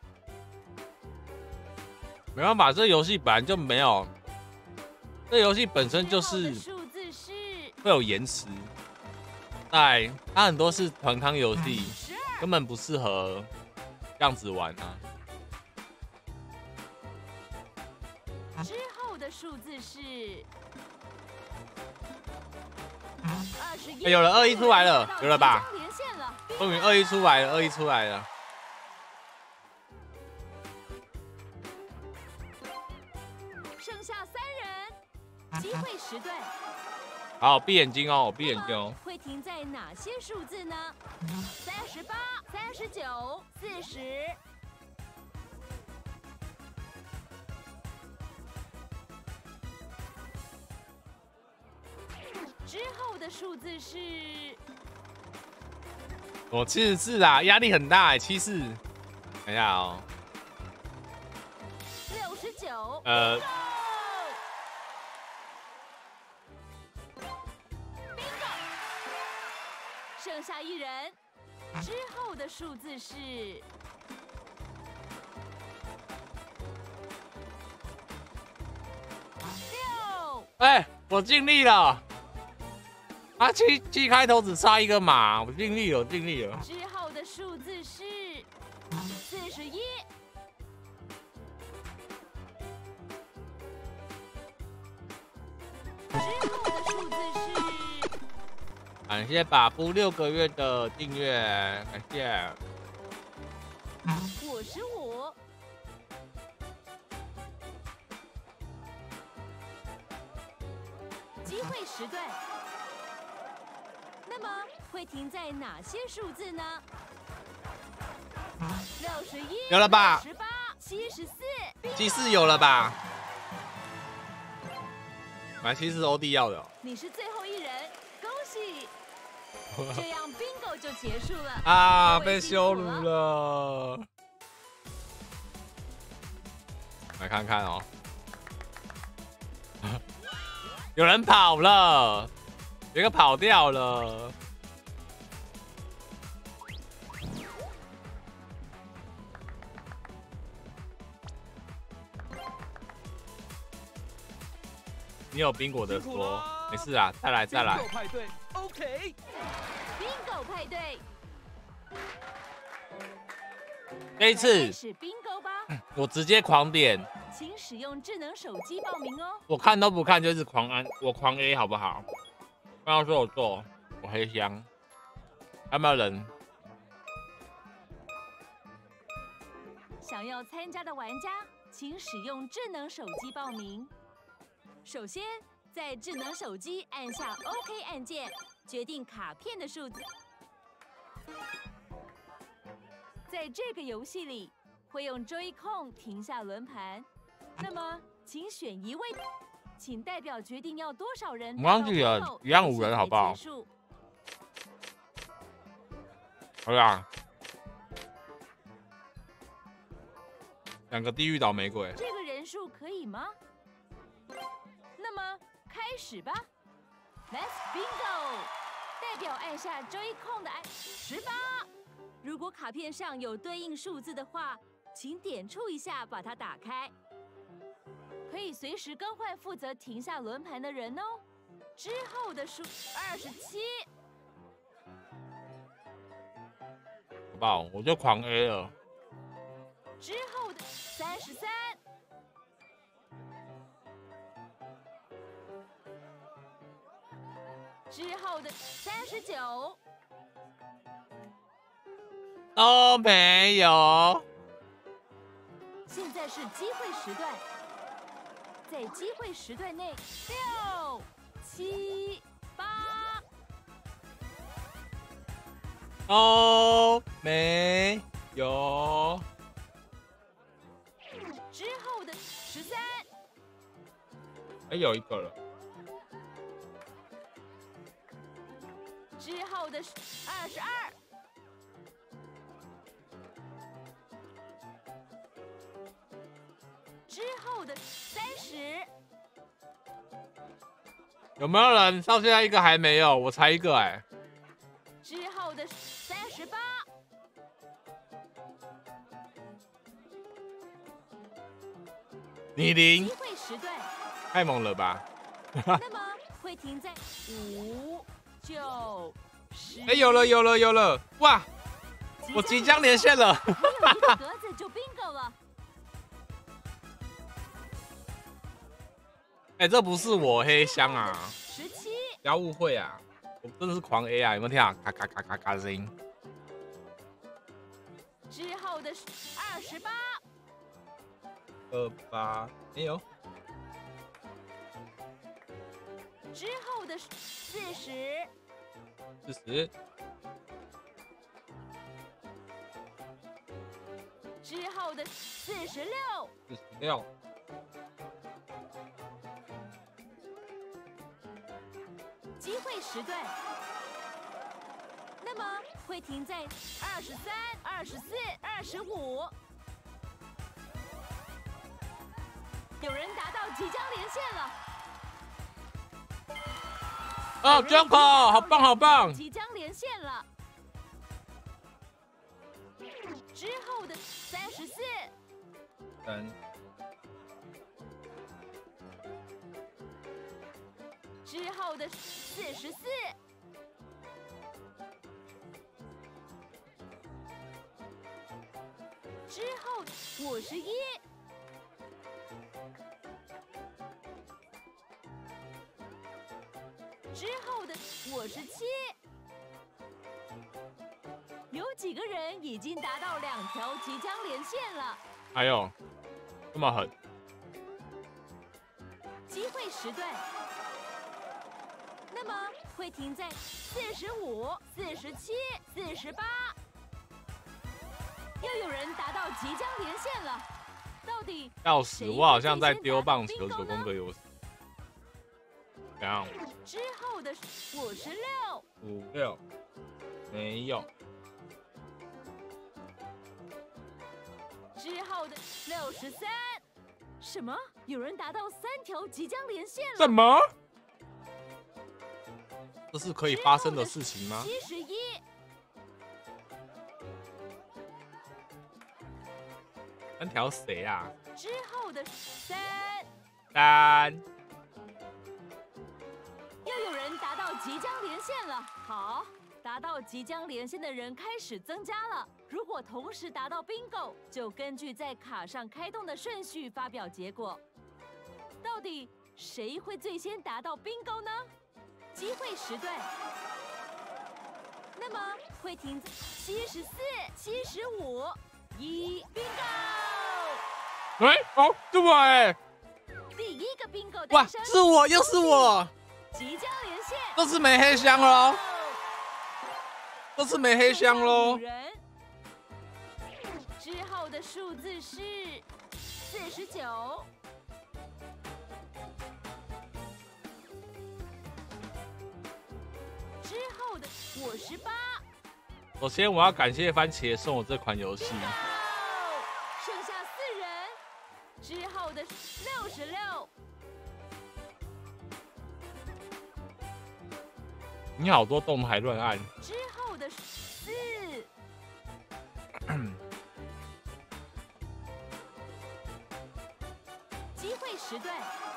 没办法，这游戏本来就没有，这游戏本身就是数字是会有延迟。在它很多是团康游戏， 十二。 根本不适合这样子玩啊。 之后的数字是二十一。 哎有了二一出来了有了吧？ 连线了， 终于二一出来了，二一出来了。 剩下三人，机会时段。 好，闭眼睛哦，我闭眼睛哦。 会停在哪些数字呢？三十八、三十九、四十。之后的数字是我七十四啊，压力很大哎，七四。等一下哦， 六十九。 呃。 剩下一人，之后的数字是六。 哎，我尽力了。啊，七七开头只差一个码，我尽力了，我尽力了。 之后的数字是四十一。之后的数字是。 感谢把布六个月的订阅，感谢。 五十五。机会时段。那么会停在哪些数字呢？六十一。 有了吧？ 十八、七十四。 七四有了吧？买七四欧弟要的、哦。 你是最后一人，恭喜！这样 bingo 就结束了啊，被羞辱了。来看看哦，有人跑了，有一个跑掉了。你有宾果的说，没事啊，再来再来。 bingo 派对 ，OK。 bingo 派对， 这一次开始 bingo 吧， 我直接狂点， 请使用智能手机报名哦。 我看都不看就是狂按，我狂 A 好不好？不要说我做，我黑箱，有没有人？ 想要参加的玩家，请使用智能手机报名。首先，在智能手机按下 OK 按键，决定卡片的数字。在这个游戏里，会用 Joy-Con 停下轮盘。那么，请选一位，请代表决定要多少人。 我忘记了，一样五人好不好？好啦， 两个地狱岛玫瑰。 这个人数可以吗？那么开始吧 ，Let's Bingo！ 代表按下 Joy-Con 的按十八。如果卡片上有对应数字的话，请点触一下把它打开。可以随时更换负责停下轮盘的人哦。之后的数二十七。 好不好？我就狂 A 了。 之后的三十三。之后的三十九。 都没有。 现在是机会时段，在机会时段内，六、七、八都没有。 之后的十三。 哎，有一个了。 之后的二十二。之后的三十。 有没有人到现在一个还没有？我才一个哎、欸。 之后的三十八。 你零。 机会时段。 太猛了吧！ 那么会停在五、九、十。 哎，有了有了有了！哇，我即将连线了。 你有一个格子就 bingo 了。 哎、欸，这不是我黑箱啊！ 十七。 不要误会啊，我真的是狂 A 啊！有没有听到咔咔咔咔咔声音？ 之后的二十八。 二八没有。 之后的四十。 四十。 之后的四十六。 四十六。 机会时段，那么会停在二十三、二十四、二十五。有人达到即将连线了。 哦 ，Junko， 好棒好棒！ 即将连线了。之后的三十四。 三。 之后的四十四。之后五十一。之后的五十七。有几个人已经达到两条即将连线了？ 哎呦，这么狠！ 机会时段。那么会停在四十五、四十七、四十八。又有人达到即将连线了，到底要死！我好像在丢棒球九宫格游戏。怎样？ 之后的五十六。 五六没有。 之后的六十三。什么？有人达到三条即将连线了？ 什么？这是可以发生的事情吗？ 七十一。 三条谁啊？ 之后的三。 三。 又有人达到即将连线了。好，达到即将连线的人开始增加了。如果同时达到 bingo， 就根据在卡上开动的顺序发表结果。到底谁会最先达到 bingo 呢？机会时段，那么会停在七十四、七十五、一 bingo。 哎，哦，是我哎！ 第一个 bingo 哇， 诞生， 是我，又是我！ 即将连线， 这次没黑箱喽，这次没黑箱喽。 之后的数字是四十九。之后的五十八。 首先，我要感谢番茄送我这款游戏。 剩下四人。 十六。 你好多动还乱按。 之后的四。机会时段。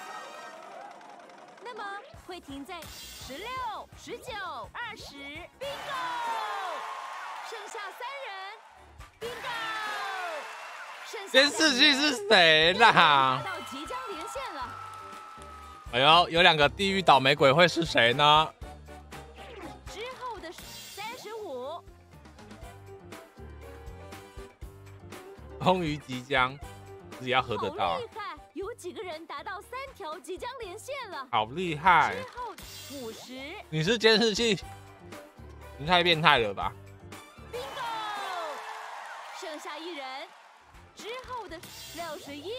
那么会停在十六、十九、二十 ，bingo！ 剩下三人 ，bingo！ 剩下监视器是谁啦？ 达到即将连线了。 哎呦，有两个地狱倒霉鬼会是谁呢？ 之后的三十五， 终于即将，自己要合得到好。厉害！有几个人达到三条即将连线了。 好厉害！ 之后五十你是监视器？你太变态了吧！ ，bingo！ 剩下一人。之后的六十一，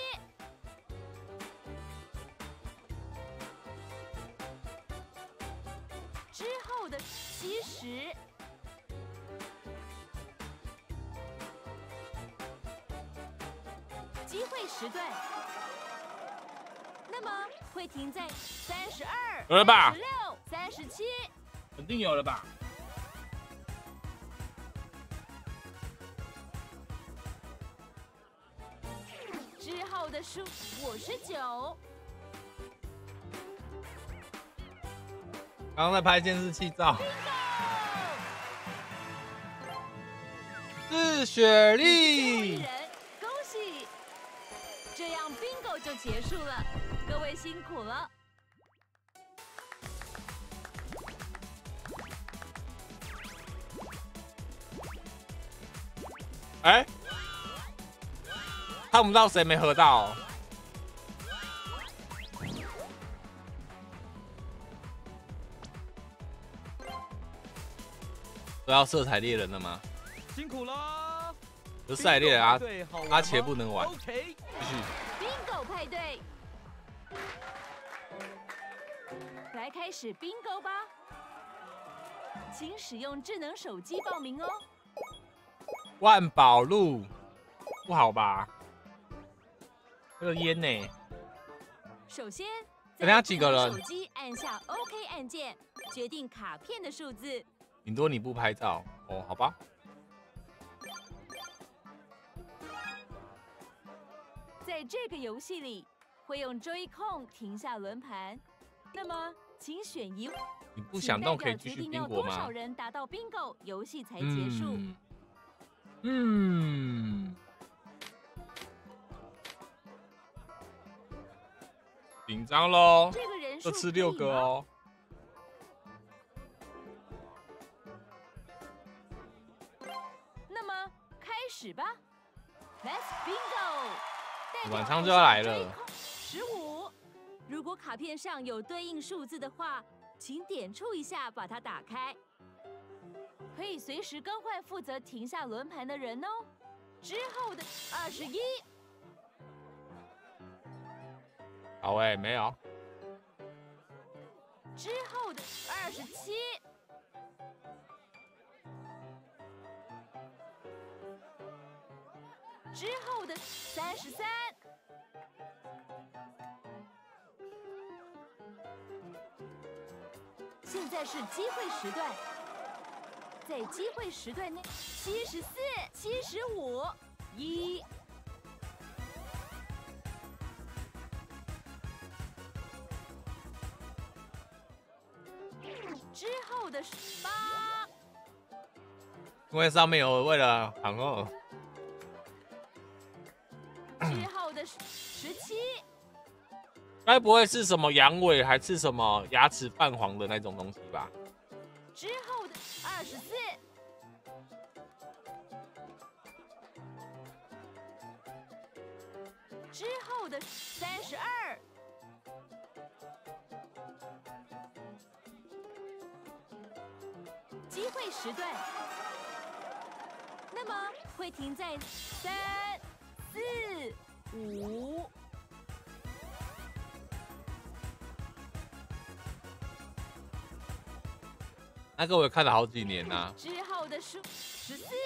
之后的七十，机会时段。那么会停在三十二、 有了吧三十六、三十七。 肯定有了吧？ 之后的数五十九， 刚刚在拍监视器照。是雪莉。 人，恭喜！这样 bingo 就结束了，各位辛苦了。 哎、欸，看不到谁没合到、哦。都要色彩猎人了吗？ 辛苦了。 有色彩猎人啊，阿茄不能玩。 OK， 继续。 bingo 派对，来开始 bingo 吧，请使用智能手机报名哦。 万宝路，不好吧？这个烟呢？ 首先， 等下几个人手机按下 OK 按键，决定卡片的数字。 顶多你不拍照哦，好吧。 在这个游戏里，会用 Joy-Con 停下轮盘。那么，请选一。 你不想动可以继续请代表决定要冰果吗多少？人达到 bingo， 游戏才结束。 嗯。嗯紧张喽！ 这个人数这次六个哦。 那么开始吧 ，Let's bingo！ 晚上就要来了。 十五，如果卡片上有对应数字的话，请点触一下把它打开，可以随时更换负责停下轮盘的人哦。之后的二十一， 好哎、欸，没有。 之后的二十七。之后的三十三，现在是机会时段，在机会时段内，七十四、七十五、一。之后的八， 因为上面有为了航空。 之后的十七， 该不会是什么阳痿，还是什么牙齿泛黄的那种东西吧？ 之后的二十四，之后的三十二，机会时段，那么会停在三、四、五。 那个我也看了好几年呐、啊， 之后的数十四，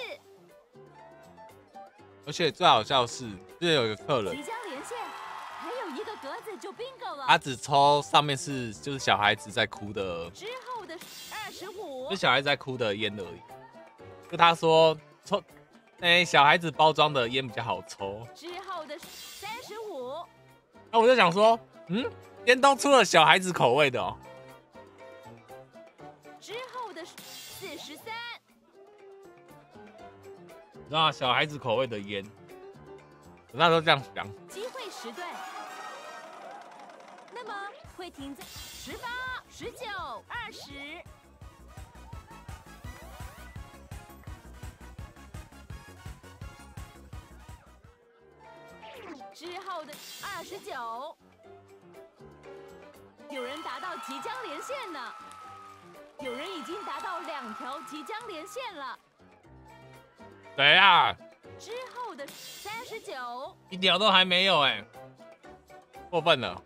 而且最好笑是，之前有一个客人即将连线，还有一个格子就 bingo 了。 他只抽上面是就是小孩子在哭的， 之后的二十五就，小孩子在哭的烟而已。就他说抽，哎、小孩子包装的烟比较好抽。 之后的三十五， 那我就想说，嗯，烟都出了小孩子口味的哦。 之后的四十三， 你知道吗？小孩子口味的烟，我那时候这样想。 机会时段。那么会停在十八、十九、二十。之后的二十九，有人达到即将连线呢，有人已经达到两条即将连线了。 谁啊？ 之后的三十九， 一条都还没有哎、过分了！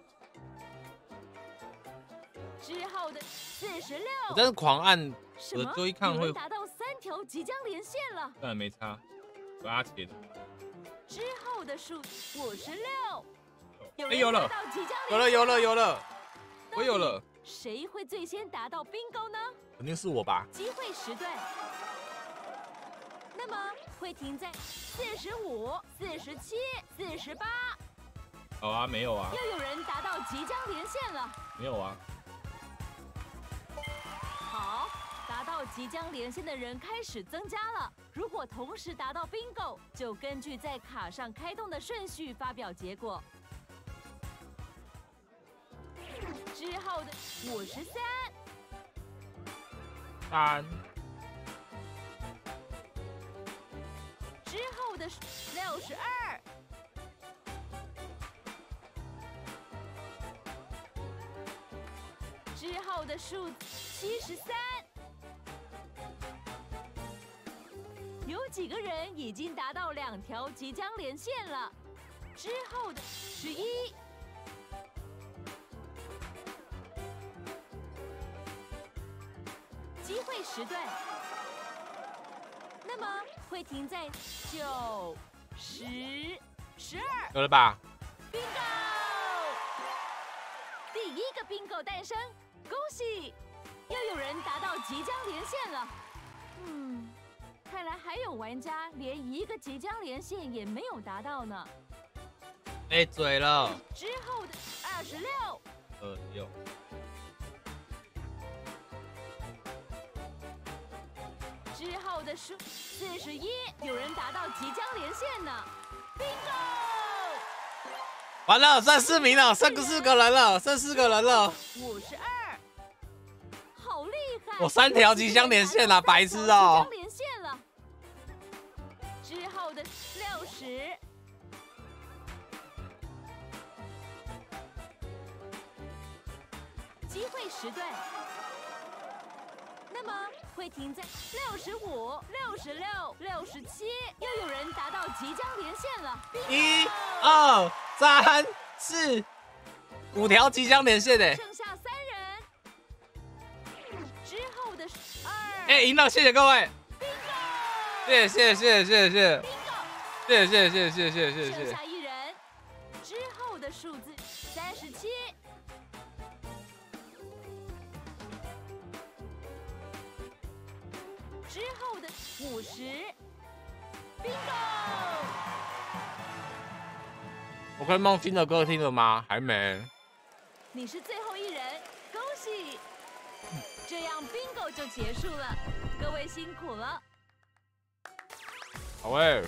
之后的四十六， 我真是狂按，我的什么？ 追看会有人达到三条即将连线了。 当然没差，我要切的。 之后的数五十六，有哎有了人达到即将有了有了有了，我有了， 谁会最先达到 bingo 呢？ 肯定是我吧？ 机会时段，那么会停在四十五、四十七、四十八， 好啊，没有啊， 又有人达到即将连线了。 没有啊。 好，达到即将连线的人开始增加了。如果同时达到 bingo， 就根据在卡上开动的顺序发表结果。之后的五十三， 三， 之后的六十二，之后的数字七十三。有几个人已经达到两条即将连线了？之后的十一，机会时段，那么会停在九、十、十二。 有了吧？ bingo， 第一个 bingo 诞生，恭喜！又有人达到即将连线了。嗯。看来还有玩家连一个即将连线也没有达到呢。 哎、嘴了。 之后的二十六， 二六。 之后的数四十一，有人达到即将连线呢。bingo， 完了，剩四名了，剩四个人了，剩四个人了。 五十二，好厉害！ 我三条即将连线了，白痴哦、 即将连线了。之后的六十，机会时段，那么会停在六十五、六十六、六十七，又有人达到即将连线了。 一、二、三、四，五条即将连线的。 剩下三人。之后的二， 哎，赢了，谢谢各位，谢谢谢谢谢谢谢谢。谢谢谢谢谢谢谢谢。 剩下一人，之后的数字三十七，之后的五十 ，bingo！ 我可以梦新的歌听了吗？还没。 你是最后一人，恭喜！这样 bingo 就结束了，各位辛苦了。 好诶。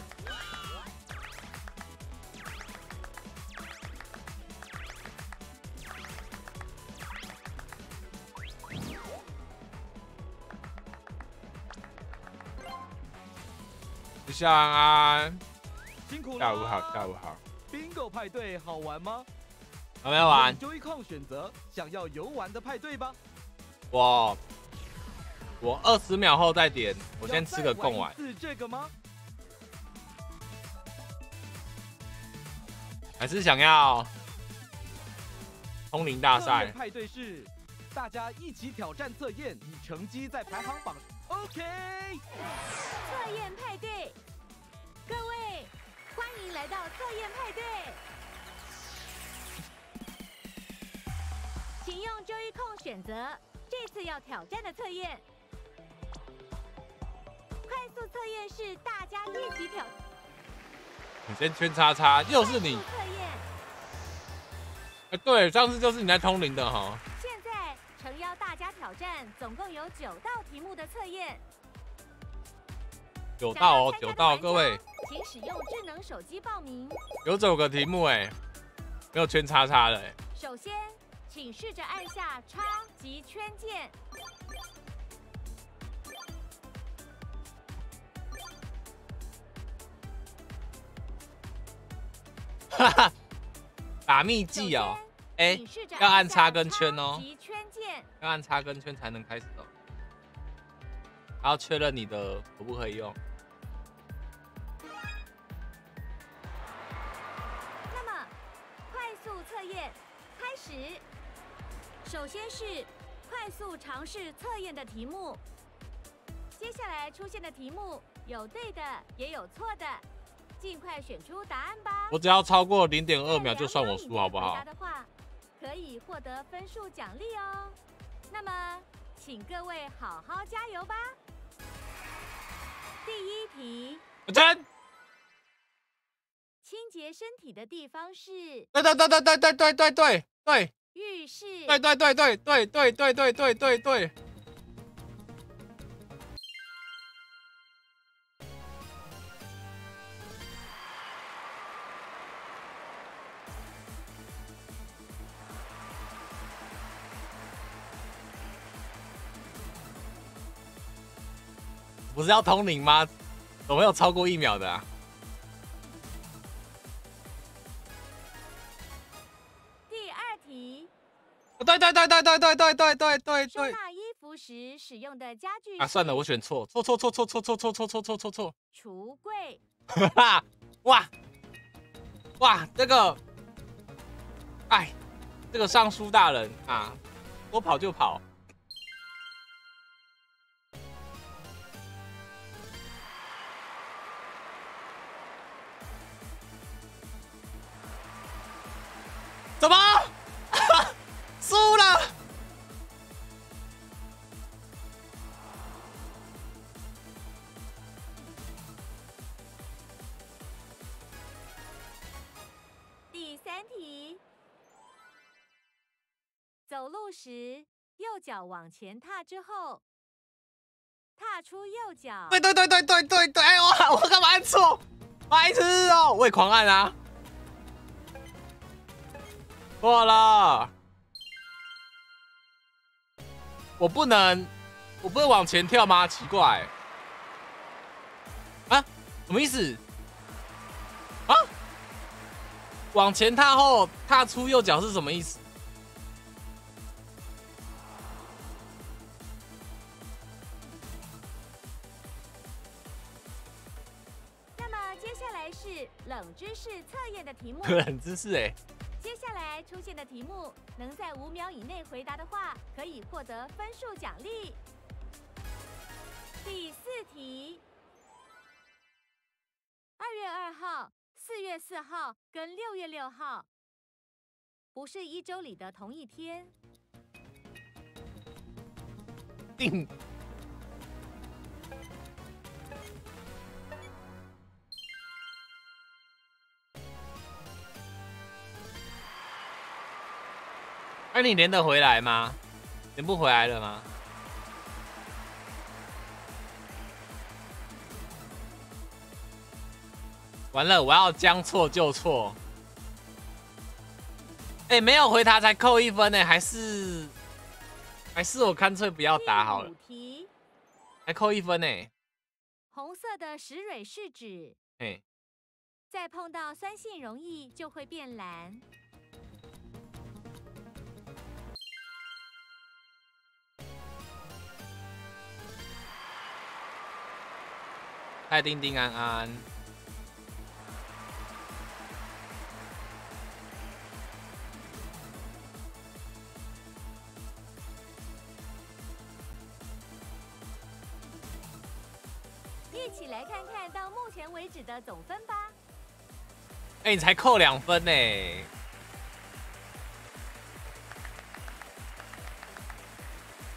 夏安安， 辛苦了。 下午好，下午好。 Bingo 派对好玩吗？ 有没有玩？ Joy-Con 选择想要游玩的派对吧。 我我二十秒后再点，我先吃个贡丸。 是这个吗？ 还是想要通灵大测赛验？派对是大家一起挑战测验，你成绩在排行榜。OK。 测验派对，各位欢迎来到测验派对。 请用 Joy-Con 选择这次要挑战的测验。快速测验是大家一起挑。 你先圈叉叉，又是你。 测验。 哎，对，上次就是你在通灵的哈。 现在诚邀大家挑战，总共有九道题目的测验。 九道哦，九道，各位。 请使用智能手机报名。 有九个题目哎，没有圈叉叉的哎。 首先，请试着按下叉及圈键。 哈哈，打秘技哦，哎，要按叉跟圈哦， 及圈键， 要按叉跟圈才能开始哦。还要确认你的可不可以用。 那么，快速测验开始。首先是快速尝试测验的题目，接下来出现的题目有对的，也有错的。尽快选出答案吧！ 我只要超过零点二秒就算我输，好不好？ 回答的话，可以获得分数奖励哦。那么，请各位好好加油吧。第一题， 真。 清洁身体的地方是？ 对对对对对对对对对对。 浴室。 对对对对对对对对对对对。不是要通灵吗？怎么会有超过一秒的啊？ 第二题。 对对对对对对对对对对收纳衣服时使用的家具。 啊，算了，我选错，错错错错错错错错错错错错。 橱柜。 哈哈，哇哇，这个，哎，这个尚书大人啊，说跑就跑。怎么输了？ 第三题，走路时右脚往前踏之后，踏出右脚。 对对对对对对对！哎，我我干嘛按错？白痴哦！我也狂按啊！错了，我不能，我不能往前跳吗？奇怪，啊，什么意思？啊，往前踏后踏出右脚是什么意思？ 那么接下来是冷知识测验的题目。 冷知识哎。 接下来出现的题目，能在五秒以内回答的话，可以获得分数奖励。第四题，二月二号、四月四号跟六月六号，不是一周里的同一天。 定。那、啊、你连得回来吗？连不回来了吗？完了，我要将错就错。哎、欸，没有回答才扣一分呢、欸，还是还是我干脆不要答好了。 第五题， 还扣一分呢、欸。 红色的石蕊是指， 嘿， 再碰到酸性溶液就会变蓝。 嗨，丁丁安安。 一起来看看到目前为止的总分吧。 哎、欸，你才扣两分呢、欸。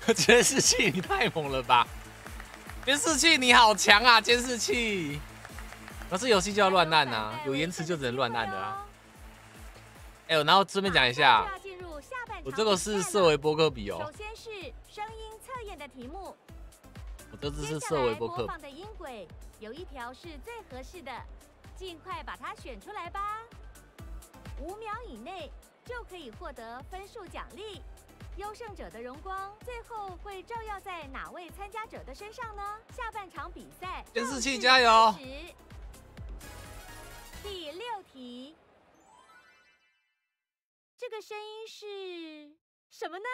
监视器你太猛了吧！监视器你好强啊！监视器，可是游戏就要乱按啊，有延迟就只能乱按的啊。哎、欸，然后顺便讲一下，我这个是色维波克比哦。 首先是声音测验的题目， 我这只是色维波克。 模仿的音轨有一条是最合适的，尽快把它选出来吧。五秒以内就可以获得分数奖励。优胜者的荣光最后会照耀在哪位参加者的身上呢？下半场比赛， 监视器加油！ 第六题，这个声音是什么呢？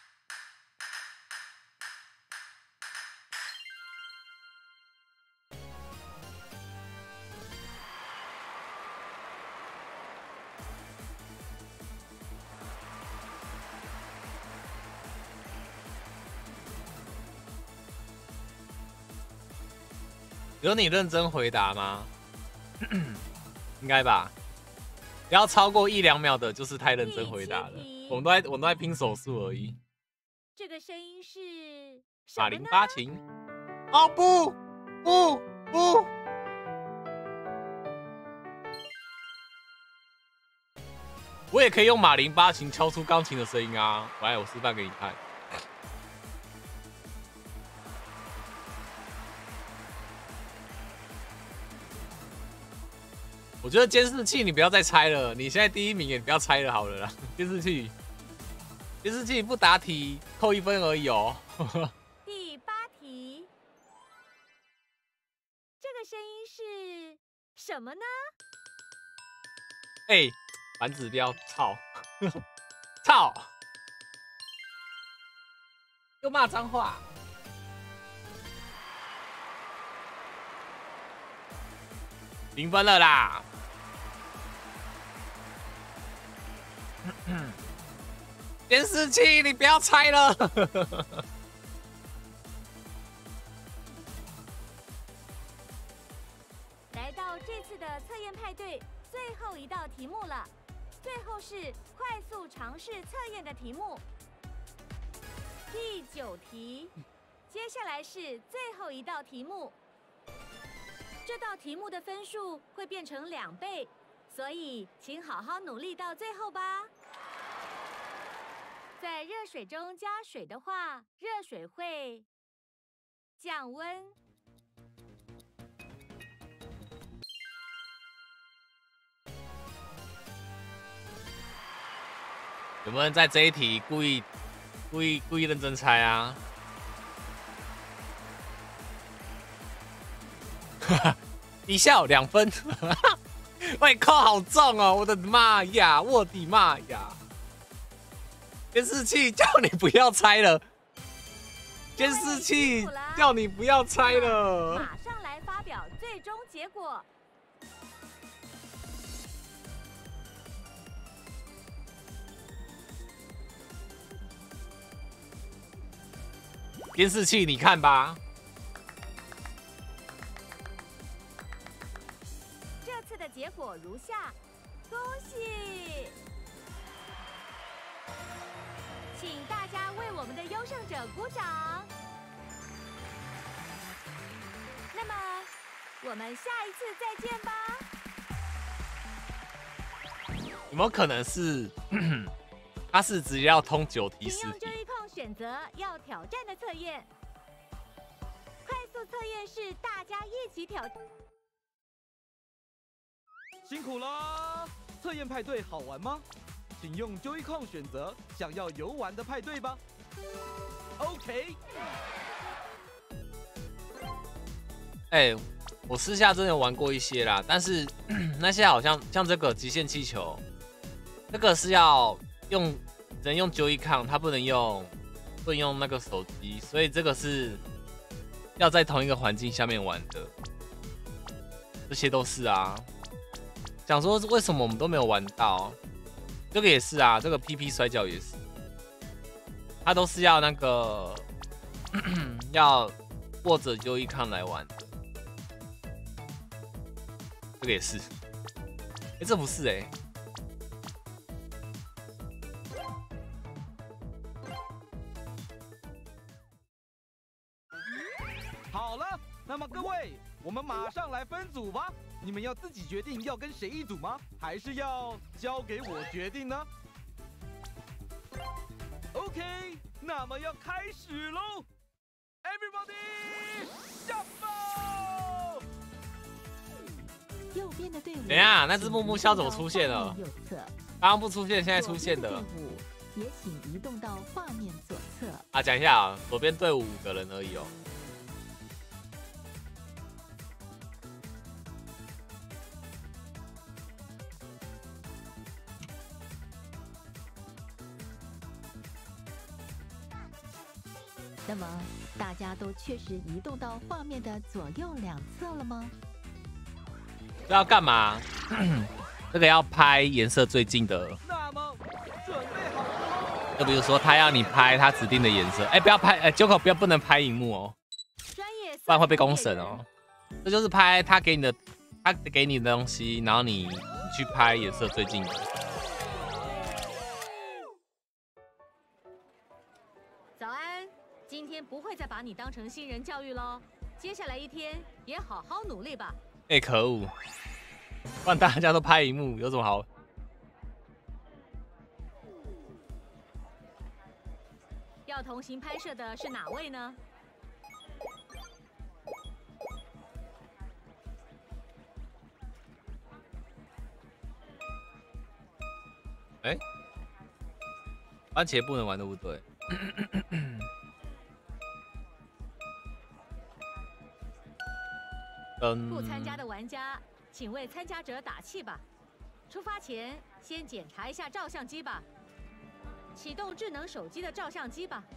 有你认真回答吗？应该吧。不要超过一两秒的，就是太认真回答了。我们都在我们都在拼手速而已。 这个声音是马林巴琴。哦不不不！我也可以用马林巴琴敲出钢琴的声音啊！来，我示范给你看。我觉得监视器你不要再猜了，你现在第一名也不要猜了好了啦。监视器，监视器不答题扣一分而已哦。 第八题，这个声音是什么呢？ 哎、欸，反指标，操，操，又骂脏话。零分了啦！监视器，你不要猜了。 来到这次的测验派对最后一道题目了，最后是快速尝试测验的题目。第九题，接下来是最后一道题目。这道题目的分数会变成两倍，所以请好好努力到最后吧。在热水中加水的话，热水会降温。 有没有人在这一题故意、故意、故意认真猜啊？一笑两分，喂，扣好重哦！我的妈呀，我的妈呀！监视器叫你不要猜了，监视器叫你不要猜了。 马上来发表最终结果。 监视器，你看吧。 这次的结果如下，恭喜！请大家为我们的优胜者鼓掌。那么，我们下一次再见吧。 有没有可能是他是直接要通九题十题？ 请用Joy控选择要挑战的测验。快速测验是大家一起挑战。 辛苦啦！测验派对好玩吗？请用 Joy-Con 选择想要游玩的派对吧。OK。 哎、欸，我私下真的有玩过一些啦，但是那些好像像这个极限气球，那个是要用只能用 Joy-Con， 它不能用不能用那个手机，所以这个是要在同一个环境下面玩的。这些都是啊。想说为什么我们都没有玩到？这个也是啊，这个 P P 摔跤也是，它都是要那个要握着 Joy-Con 来玩的。这个也是，哎、欸，这不是哎、欸。 好了，那么各位，我们马上来分组吧。你们要自己决定要跟谁一组吗？还是要交给我决定呢 ？OK， 那么要开始喽 ！Everybody， 下爆！ 右边的队伍， 等一下，那只木木枭怎么出现了？ 右侧， 刚刚不出现，现在出现的。 队伍也请移动到画面左侧。 啊，讲一下啊，左边队伍五个人而已哦。 那么大家都确实移动到画面的左右两侧了吗？ 这要干嘛？这个要拍颜色最近的。 那么准备好了吗？ 就比如说，他要你拍他指定的颜色，哎，不要拍，哎 ，Joker 不要不能拍荧幕哦， 专业不然会被公审哦。这就是拍他给你的，他给你的东西，然后你你去拍颜色最近的。 早安，今天不会再把你当成新人教育喽。接下来一天也好好努力吧。 哎，可恶！不然大家都拍荧幕，有什么好？ 要同行拍摄的是哪位呢？ 哎，番茄不能玩，对不对？嗯。 不参加的玩家，请为参加者打气吧。出发前先检查一下照相机吧。启动智能手机的照相机吧。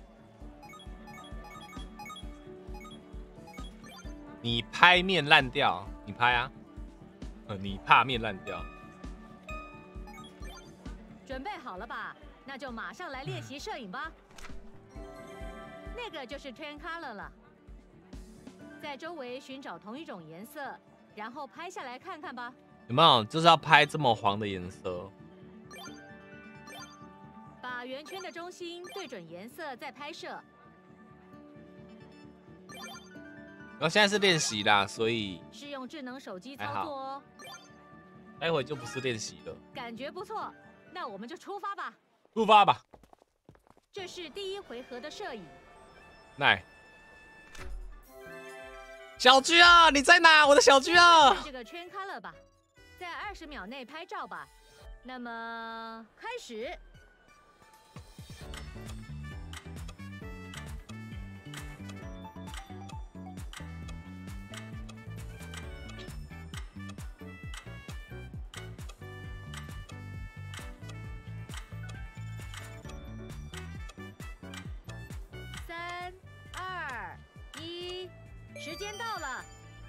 你拍面烂掉，你拍啊！呃，你怕面烂掉。 准备好了吧？那就马上来练习摄影吧。那个就是 Train Color 了，在周围寻找同一种颜色，然后拍下来看看吧。 有没有？就是要拍这么黄的颜色。 把圆圈的中心对准颜色再拍摄。 然后现在是练习啦，所以是用智能手机操作哦。 待会就不是练习了。 感觉不错，那我们就出发吧。 出发吧。 这是第一回合的摄影。 来，小居啊，你在哪？我的小居啊！ 这个 Train Color 吧，在二十秒内拍照吧。那么开始。三、二、一，时间到了。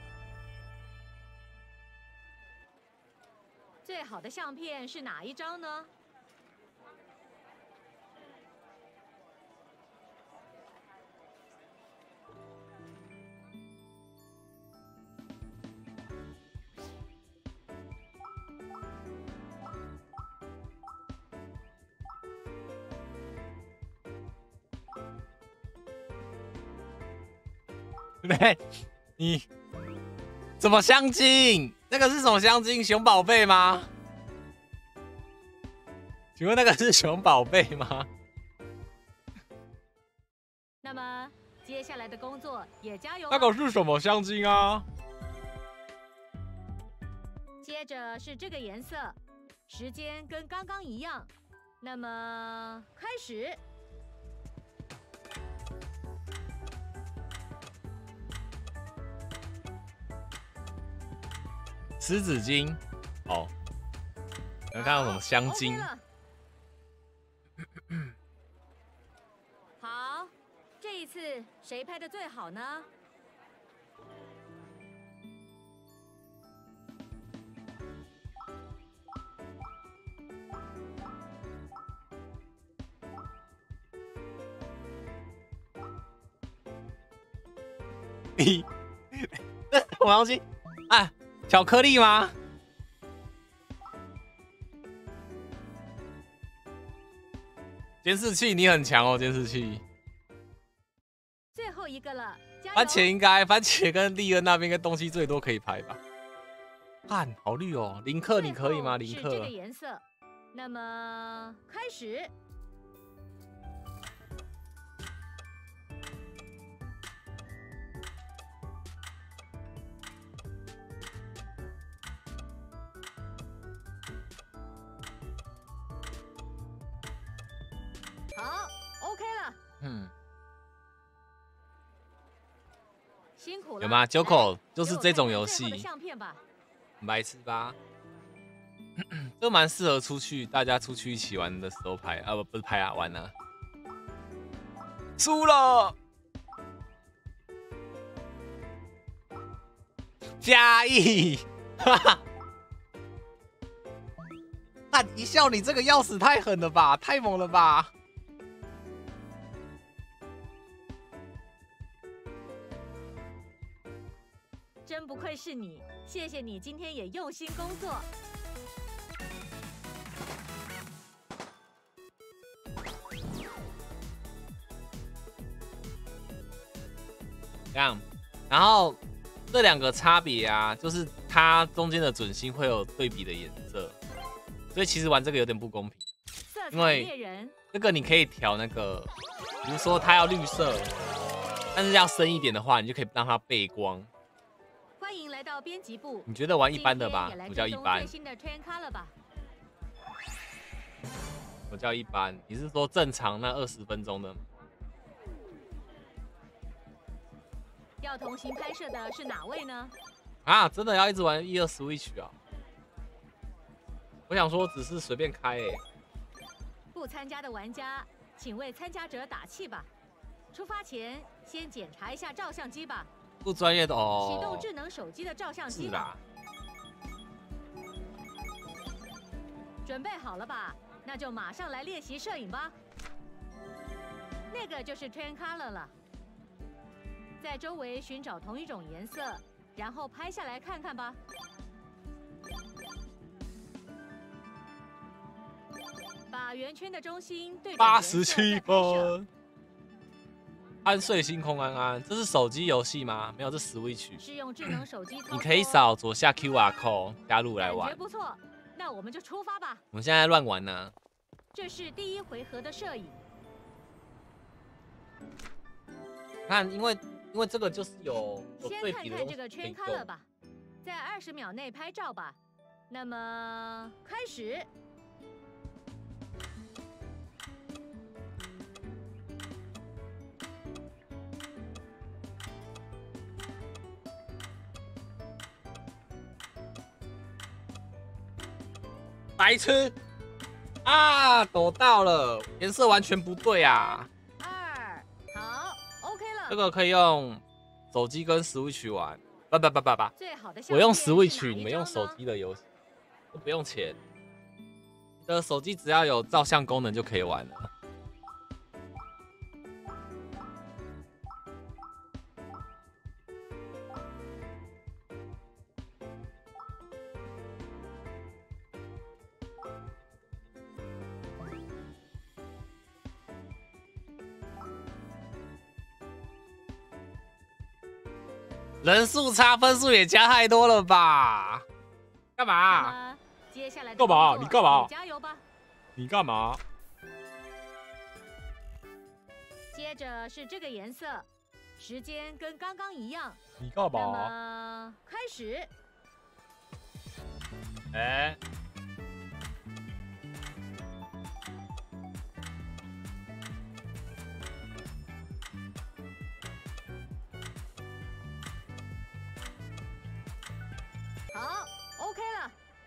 最好的相片是哪一张呢？ 对，你怎么香精？那个是什么香精？熊宝贝吗？请问那个是熊宝贝吗？ 那么接下来的工作也加油。 那个是什么香精啊？ 接着是这个颜色，时间跟刚刚一样。那么开始。 湿纸巾，哦，能看到什么香精？ OK 好，这一次谁拍的最好呢？ 你，这什么东西？啊，巧克力吗？监视器，你很强哦，监视器。 最后一一个了，加油！ 番茄应该，番茄跟利恩那边应该东西最多可以拍吧？看，好绿哦，林克你可以吗？林克。 是这个颜色。那么开始。好 ，OK 了。 嗯， 辛苦了。 有吗？九口来就是这种游给我看看最后的戏， 相片吧。 很白痴吧？这蛮适合出去，大家出去一起玩的时候拍啊，不不是拍啊，玩啊。输了，嘉义，哈哈。看一笑，你这个钥匙太狠了吧，太猛了吧！ 真不愧是你，谢谢你今天也用心工作。 这样，然后这两个差别啊，就是它中间的准星会有对比的颜色，所以其实玩这个有点不公平。 色彩因为猎人， 这个你可以调那个，比如说它要绿色，但是要深一点的话，你就可以让它背光。 欢迎来到编辑部。 你觉得玩一般的吧今天也来不叫一般追踪最新的 Trend Color 吧。 我叫一般，你是说正常那二十分钟的吗？ 要同行拍摄的是哪位呢？ 啊，真的要一直玩一二 Switch 啊？我想说只是随便开诶、欸。 不参加的玩家，请为参加者打气吧。出发前先检查一下照相机吧。 不专业的启动哦。 智能手机的照相机是啦吧。。准备好了吧？那就马上来练习摄影吧。那个就是 Trend Color 了。在周围寻找同一种颜色，然后拍下来看看吧。把圆圈的中心对准八颜色十七再拍摄。 分。安睡星空安安，这是手机游戏吗？没有，这 Switch。 是用智能手机操作。 你可以扫左下 Q R code 加入来感觉玩。 不错，那我们就出发吧。 我们现在乱玩呢、 这是第一回合的摄影。 看，因为因为这个就是有有先对比的东西看看这个可以 Trend Color 用。 吧，在二十秒内拍照吧。那么开始。 白痴啊，抖到了，颜色完全不对啊。 二，好 ，OK 了。 这个可以用手机跟 Switch 玩，不不不不不， 最好的相我用片是哪 Switch， 一你们用手张呢机的游戏，都不用钱。你的手机只要有照相功能就可以玩了。人数差，分数也加太多了吧？干嘛、 那么接下来的干嘛工作你干嘛你加油吧。 你干嘛？ 接着是这个颜色，时间跟刚刚一样。 你干那么开始。 哎、 好 ，OK 了。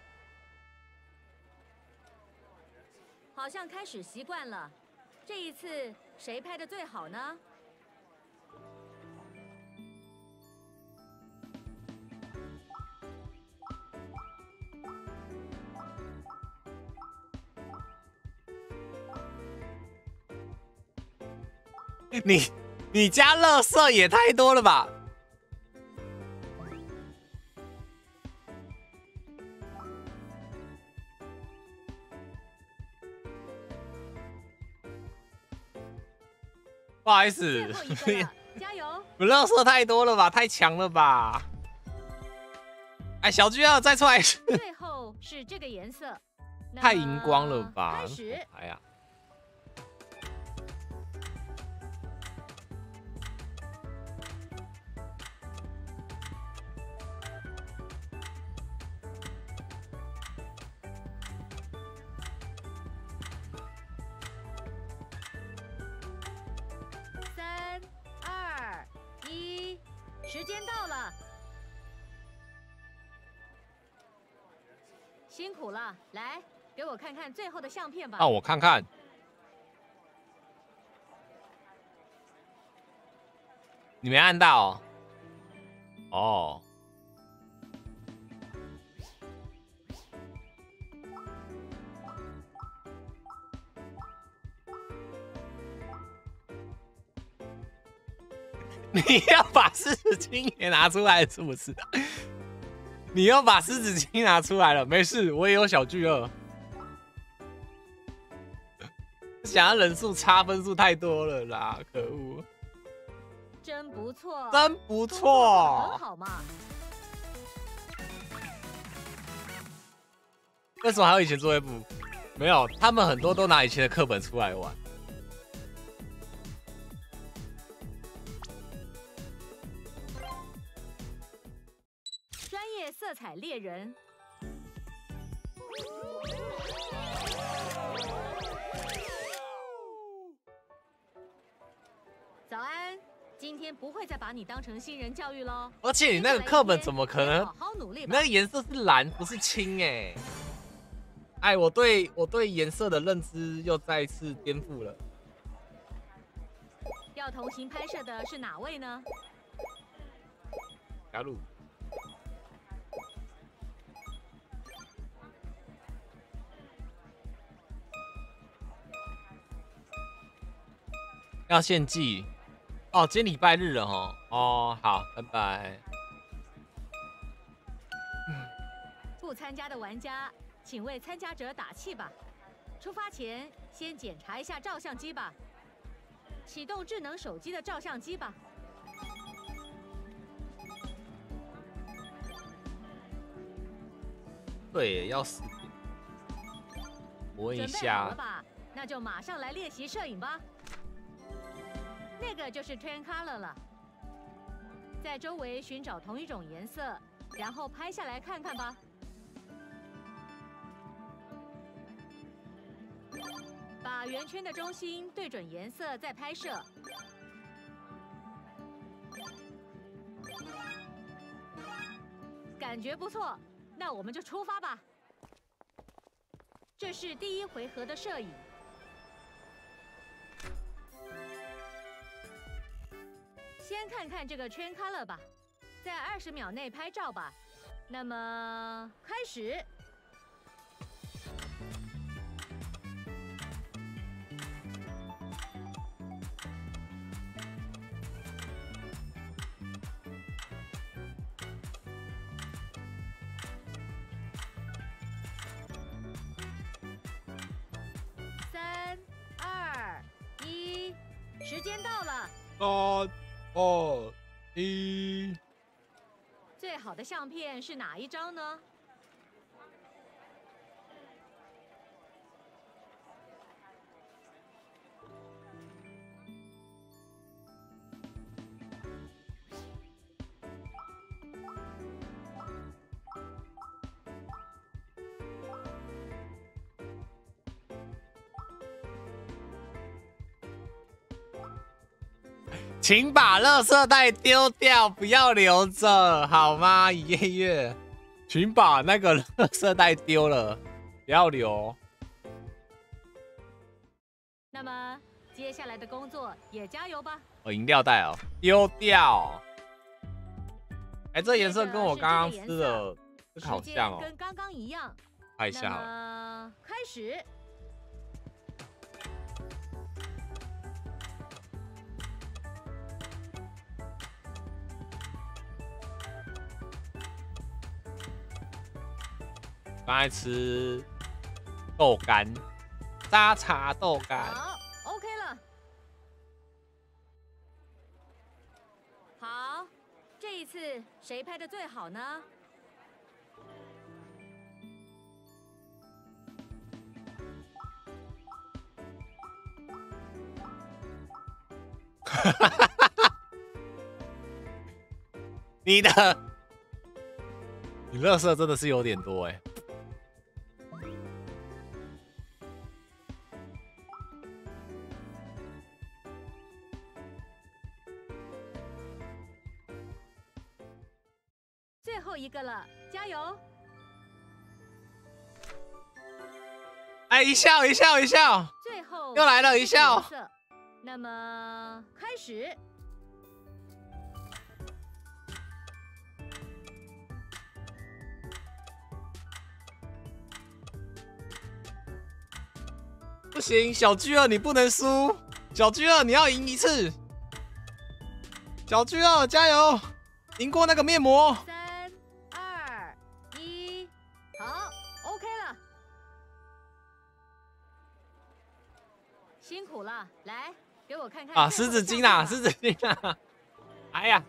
好像开始习惯了。这一次谁拍的最好呢？ 你你家垃圾也太多了吧？不好意思最后一，个了，加油！ 垃圾太多了吧，太强了吧！哎，小巨二再出来一次， 最后是这个颜色， 太荧光了吧？ 开始， 哎呀， 三二一，时间到了。辛苦了，来，给我看看最后的相片吧。 让我看看。你没按到哦？哦。你要把湿纸巾也拿出来是不是？你要把湿纸巾拿出来了，没事，我也有小巨二。想要人数差分数太多了啦，可恶！ 真不错， 真不错， 很好嘛。 为什么还有以前作业簿？没有，他们很多都拿以前的课本出来玩。 专业色彩猎人。早安，今天不会再把你当成新人教育喽。 而且你那个课本怎么可能？ 好好努力吧。 你那个颜色是蓝，不是青哎、欸。哎，我对我对颜色的认知又再一次颠覆了。 要同行拍摄的是哪位呢？ 加入。要献祭哦，今天礼拜日了哦。哦，好，拜拜。 不参加的玩家，请为参加者打气吧。出发前先检查一下照相机吧。启动智能手机的照相机吧。 对，要四点。我问一准备好下了，吧？那就马上来练习摄影吧。那个就是 Train Color 了，在周围寻找同一种颜色，然后拍下来看看吧。把圆圈的中心对准颜色再拍摄。感觉不错，那我们就出发吧。这是第一回合的摄影。先看看这个 Train Color 吧，在二十秒内拍照吧。那么开始。三、二、一，时间到了。 三二一， 最好的相片是哪一张呢？ 请把垃圾袋丢掉，不要留着，好吗？夜月，请把那个垃圾袋丢了，不要留。 那么接下来的工作也加油吧。 哦，饮料袋哦，丢掉。哎，这颜色跟我刚刚吃的这个好像哦， 跟刚刚一样。 拍一下好了。 那么开始。 刚才吃豆干，沙茶豆干。 好 ，OK 了。 次谁拍的最好呢？ 你的，你垃圾真的是有点多哎、欸。 最后一个了，加油！ 哎，一笑一笑一笑， 最后又来了一笑。 那么开始。 不行，小巨二你不能输，小巨二你要赢一次，小巨二加油，赢过那个面膜。 三二一，好 ，OK 了，辛苦了，来给我看看啊，湿纸巾啊，湿纸巾啊，哎呀。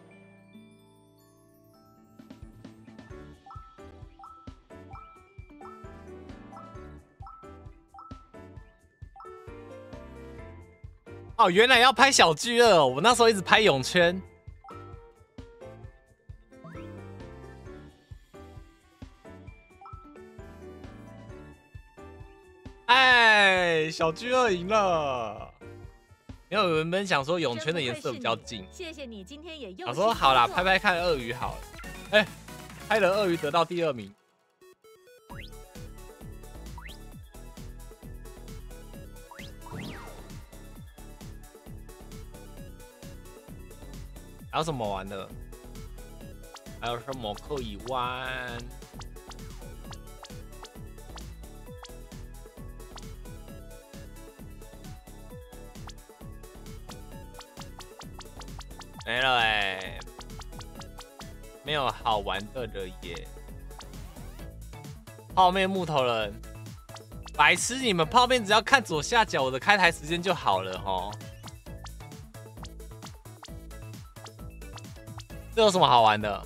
哦，原来要拍小巨二哦，我那时候一直拍泳圈。哎，小巨二赢了。因为我原本想说泳圈的颜色比较近， 谢谢你今天也用。 我说好啦，拍拍看鳄鱼好了。哎、欸，拍了鳄鱼得到第二名。还有什么玩的？还有什么可以玩？没了哎、欸，没有好玩的了耶。泡面木头人，白痴！你们泡面只要看左下角我的开台时间就好了齁。这有什么好玩的？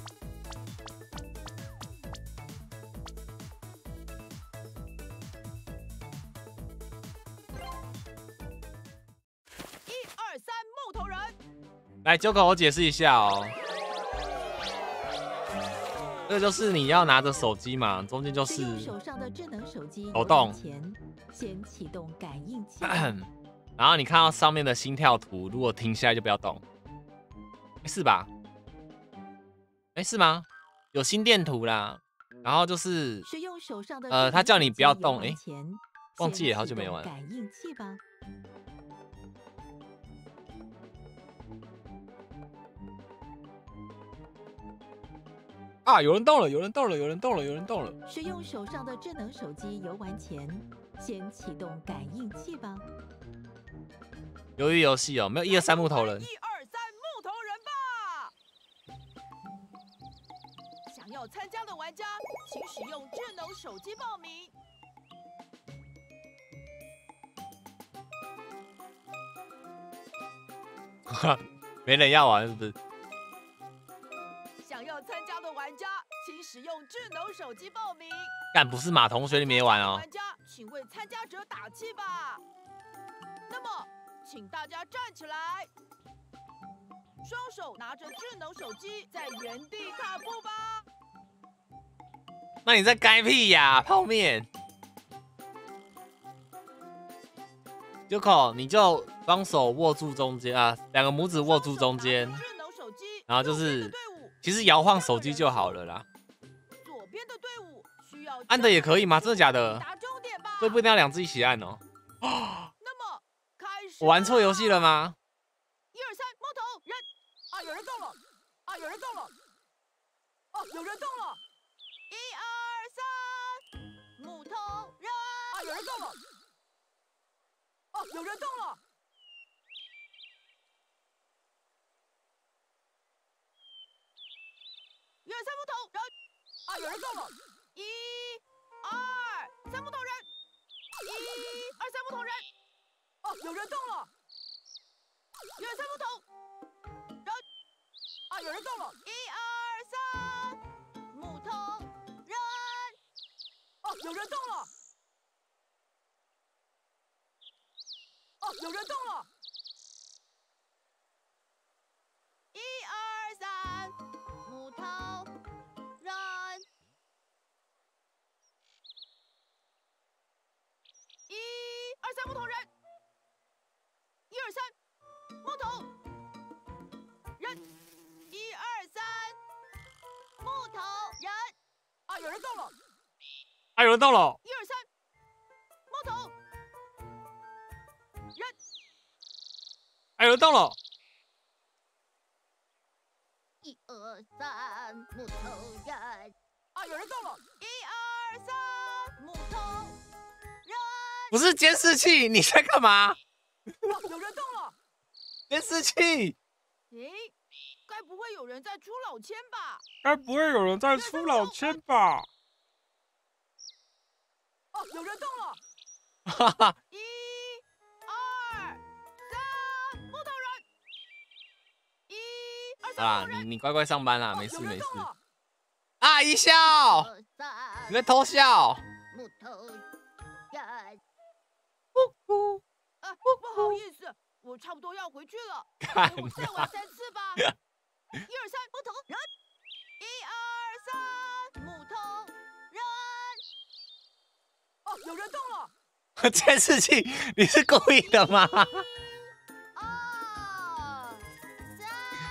一二三，木头人。 来，九口，我解释一下哦。这个就是你要拿着手机嘛，中间就是手上的智能手机抖动前，先启动感应器， 然后你看到上面的心跳图，如果停下来就不要动，是吧？哎，是吗？有心电图啦，然后就是使用手上的呃，他叫你不要动，哎， 前忘记了，好久没玩了。 感应器吧。 啊！有人动了，有人动了，有人动了，有人动了。 使用手上的智能手机游玩前，先启动感应器吧。 鱿鱼游戏哦，没有一二三木头人。 一二三，木头人吧！想要参加的玩家，请使用智能手机报名。 没人要玩是不是？ 想要参加的玩家，请使用智能手机报名。 干，不是马同学你没玩哦。 玩家，请为参加者打气吧。那么，请大家站起来，双手拿着智能手机，在原地踏步吧。 那你在该屁呀，泡面。九口，你就双手握住中间啊，两个拇指握住中间，然后就是其实摇晃手机就好了啦。 左边的队伍需要按的也可以吗？真的假的？ 打终点吧。 所以不一定要两只一起按哦。 那么开始。 我玩错游戏了吗？ 一二三，木头人啊，有人动了啊，有人动了哦，有人动了。一二三，木头人啊，有人动了哦，有人动了。一二三，木头人啊，有人动了。一、二、三，木头人。一、二、三，木头人。哦，有人动了。一二三，木头人啊， 啊，有人动了！一二三，木头人。哦，有人动了！哦，有人动了！一二三，木头人。一二三，木头人。一二三，木头人。一二三，木头人。啊，有人动了！ 啊，有人动了！ 一二三，木头人。 啊，有人动了！ 一二三，木头人。啊，有人动了！一二三，木头人。 不是监视器，你在干嘛？ 啊，有人动了！ 监视器， 诶，该不会有人在出老千吧？ 该不会有人在出老千吧？ 哦，有人动了！ 哈哈， 一、二、三，木头人。一、二、 好三， 啦， 木头人。 你你乖乖上班啦， 哦没事没事有人动。了啊，一笑， 二三你在偷笑。 木头人。 呼呼， 啊，不好意思，我差不多要回去了。 看给我再玩三次吧。一二三，木头人。一二三，木头人。哦，有人动了。 监视器，你是故意的吗？ 一、二、三，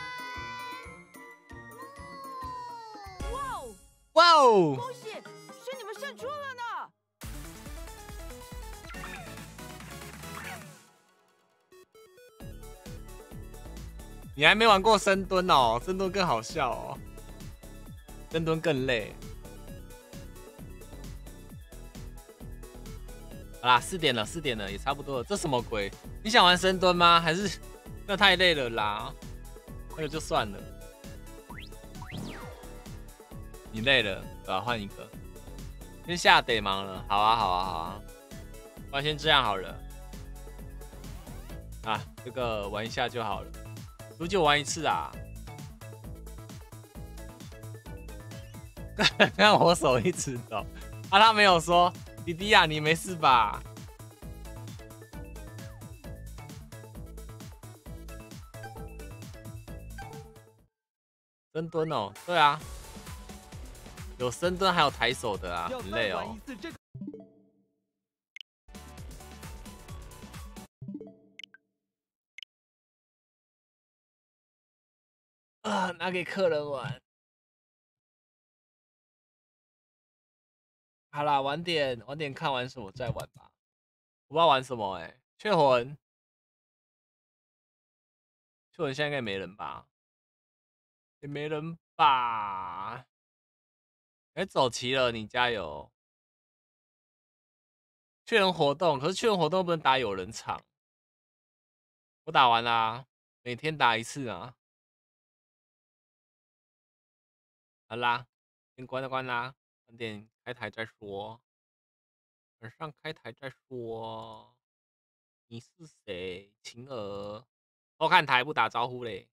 木。哇哦！ 哇哦！ 恭喜，是你们胜出了呢。 你还没玩过深蹲哦，深蹲更好笑哦，深蹲更累。好啦，四点了，四点了，也差不多了。这什么鬼？你想玩深蹲吗？还是那太累了啦？那个就算了。你累了，对吧？换一个。先下得忙了，好啊，好啊，好啊。不然先这样好了。啊，这个玩一下就好了。多久玩一次啊？看我手一直抖，啊，他没有说，弟弟呀、啊，你没事吧？深蹲哦，对啊，有深蹲还有抬手的啊，很累哦。啊，拿给客人玩。好啦，晚点晚点看完什么再玩吧。我不知道玩什么哎、欸，雀魂，雀魂现在应该没人吧？也没人吧？哎、欸，走齐了，你加油。雀魂活动，可是雀魂活动不能打有人场。我打完啦，每天打一次啊。好啦，先关了关啦，晚点开台再说。晚上开台再说。你是谁？晴儿，偷看台不打招呼嘞，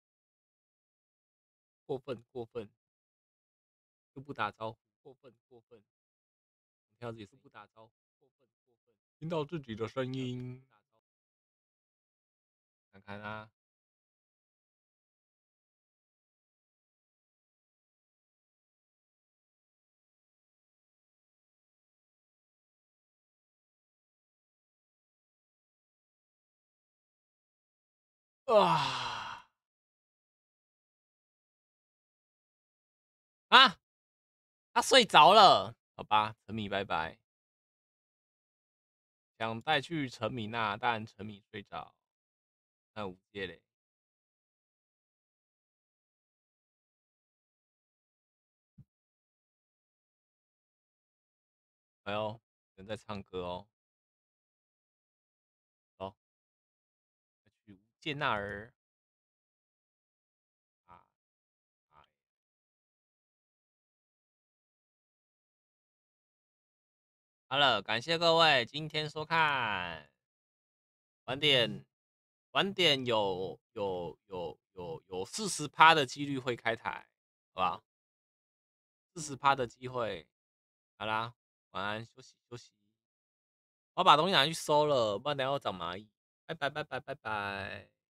过分过分，又不打招呼，过分过分。听到自己是不打招呼，过分过分。听到自己的声音，看看啊。啊啊！他睡着了，好吧，陈米拜拜。想带去陈米那，但陈米睡着。那五阶嘞？哎呦，人在唱歌哦。走，去吴健那儿。啊啊！好了，感谢各位今天收看。晚点，晚点有有有有有四十趴的几率会开台，好不好？四十趴的机会，好啦，晚安，休息休息。我要把东西拿去收了，不然等下要长蚂蚁。拜拜拜拜拜拜。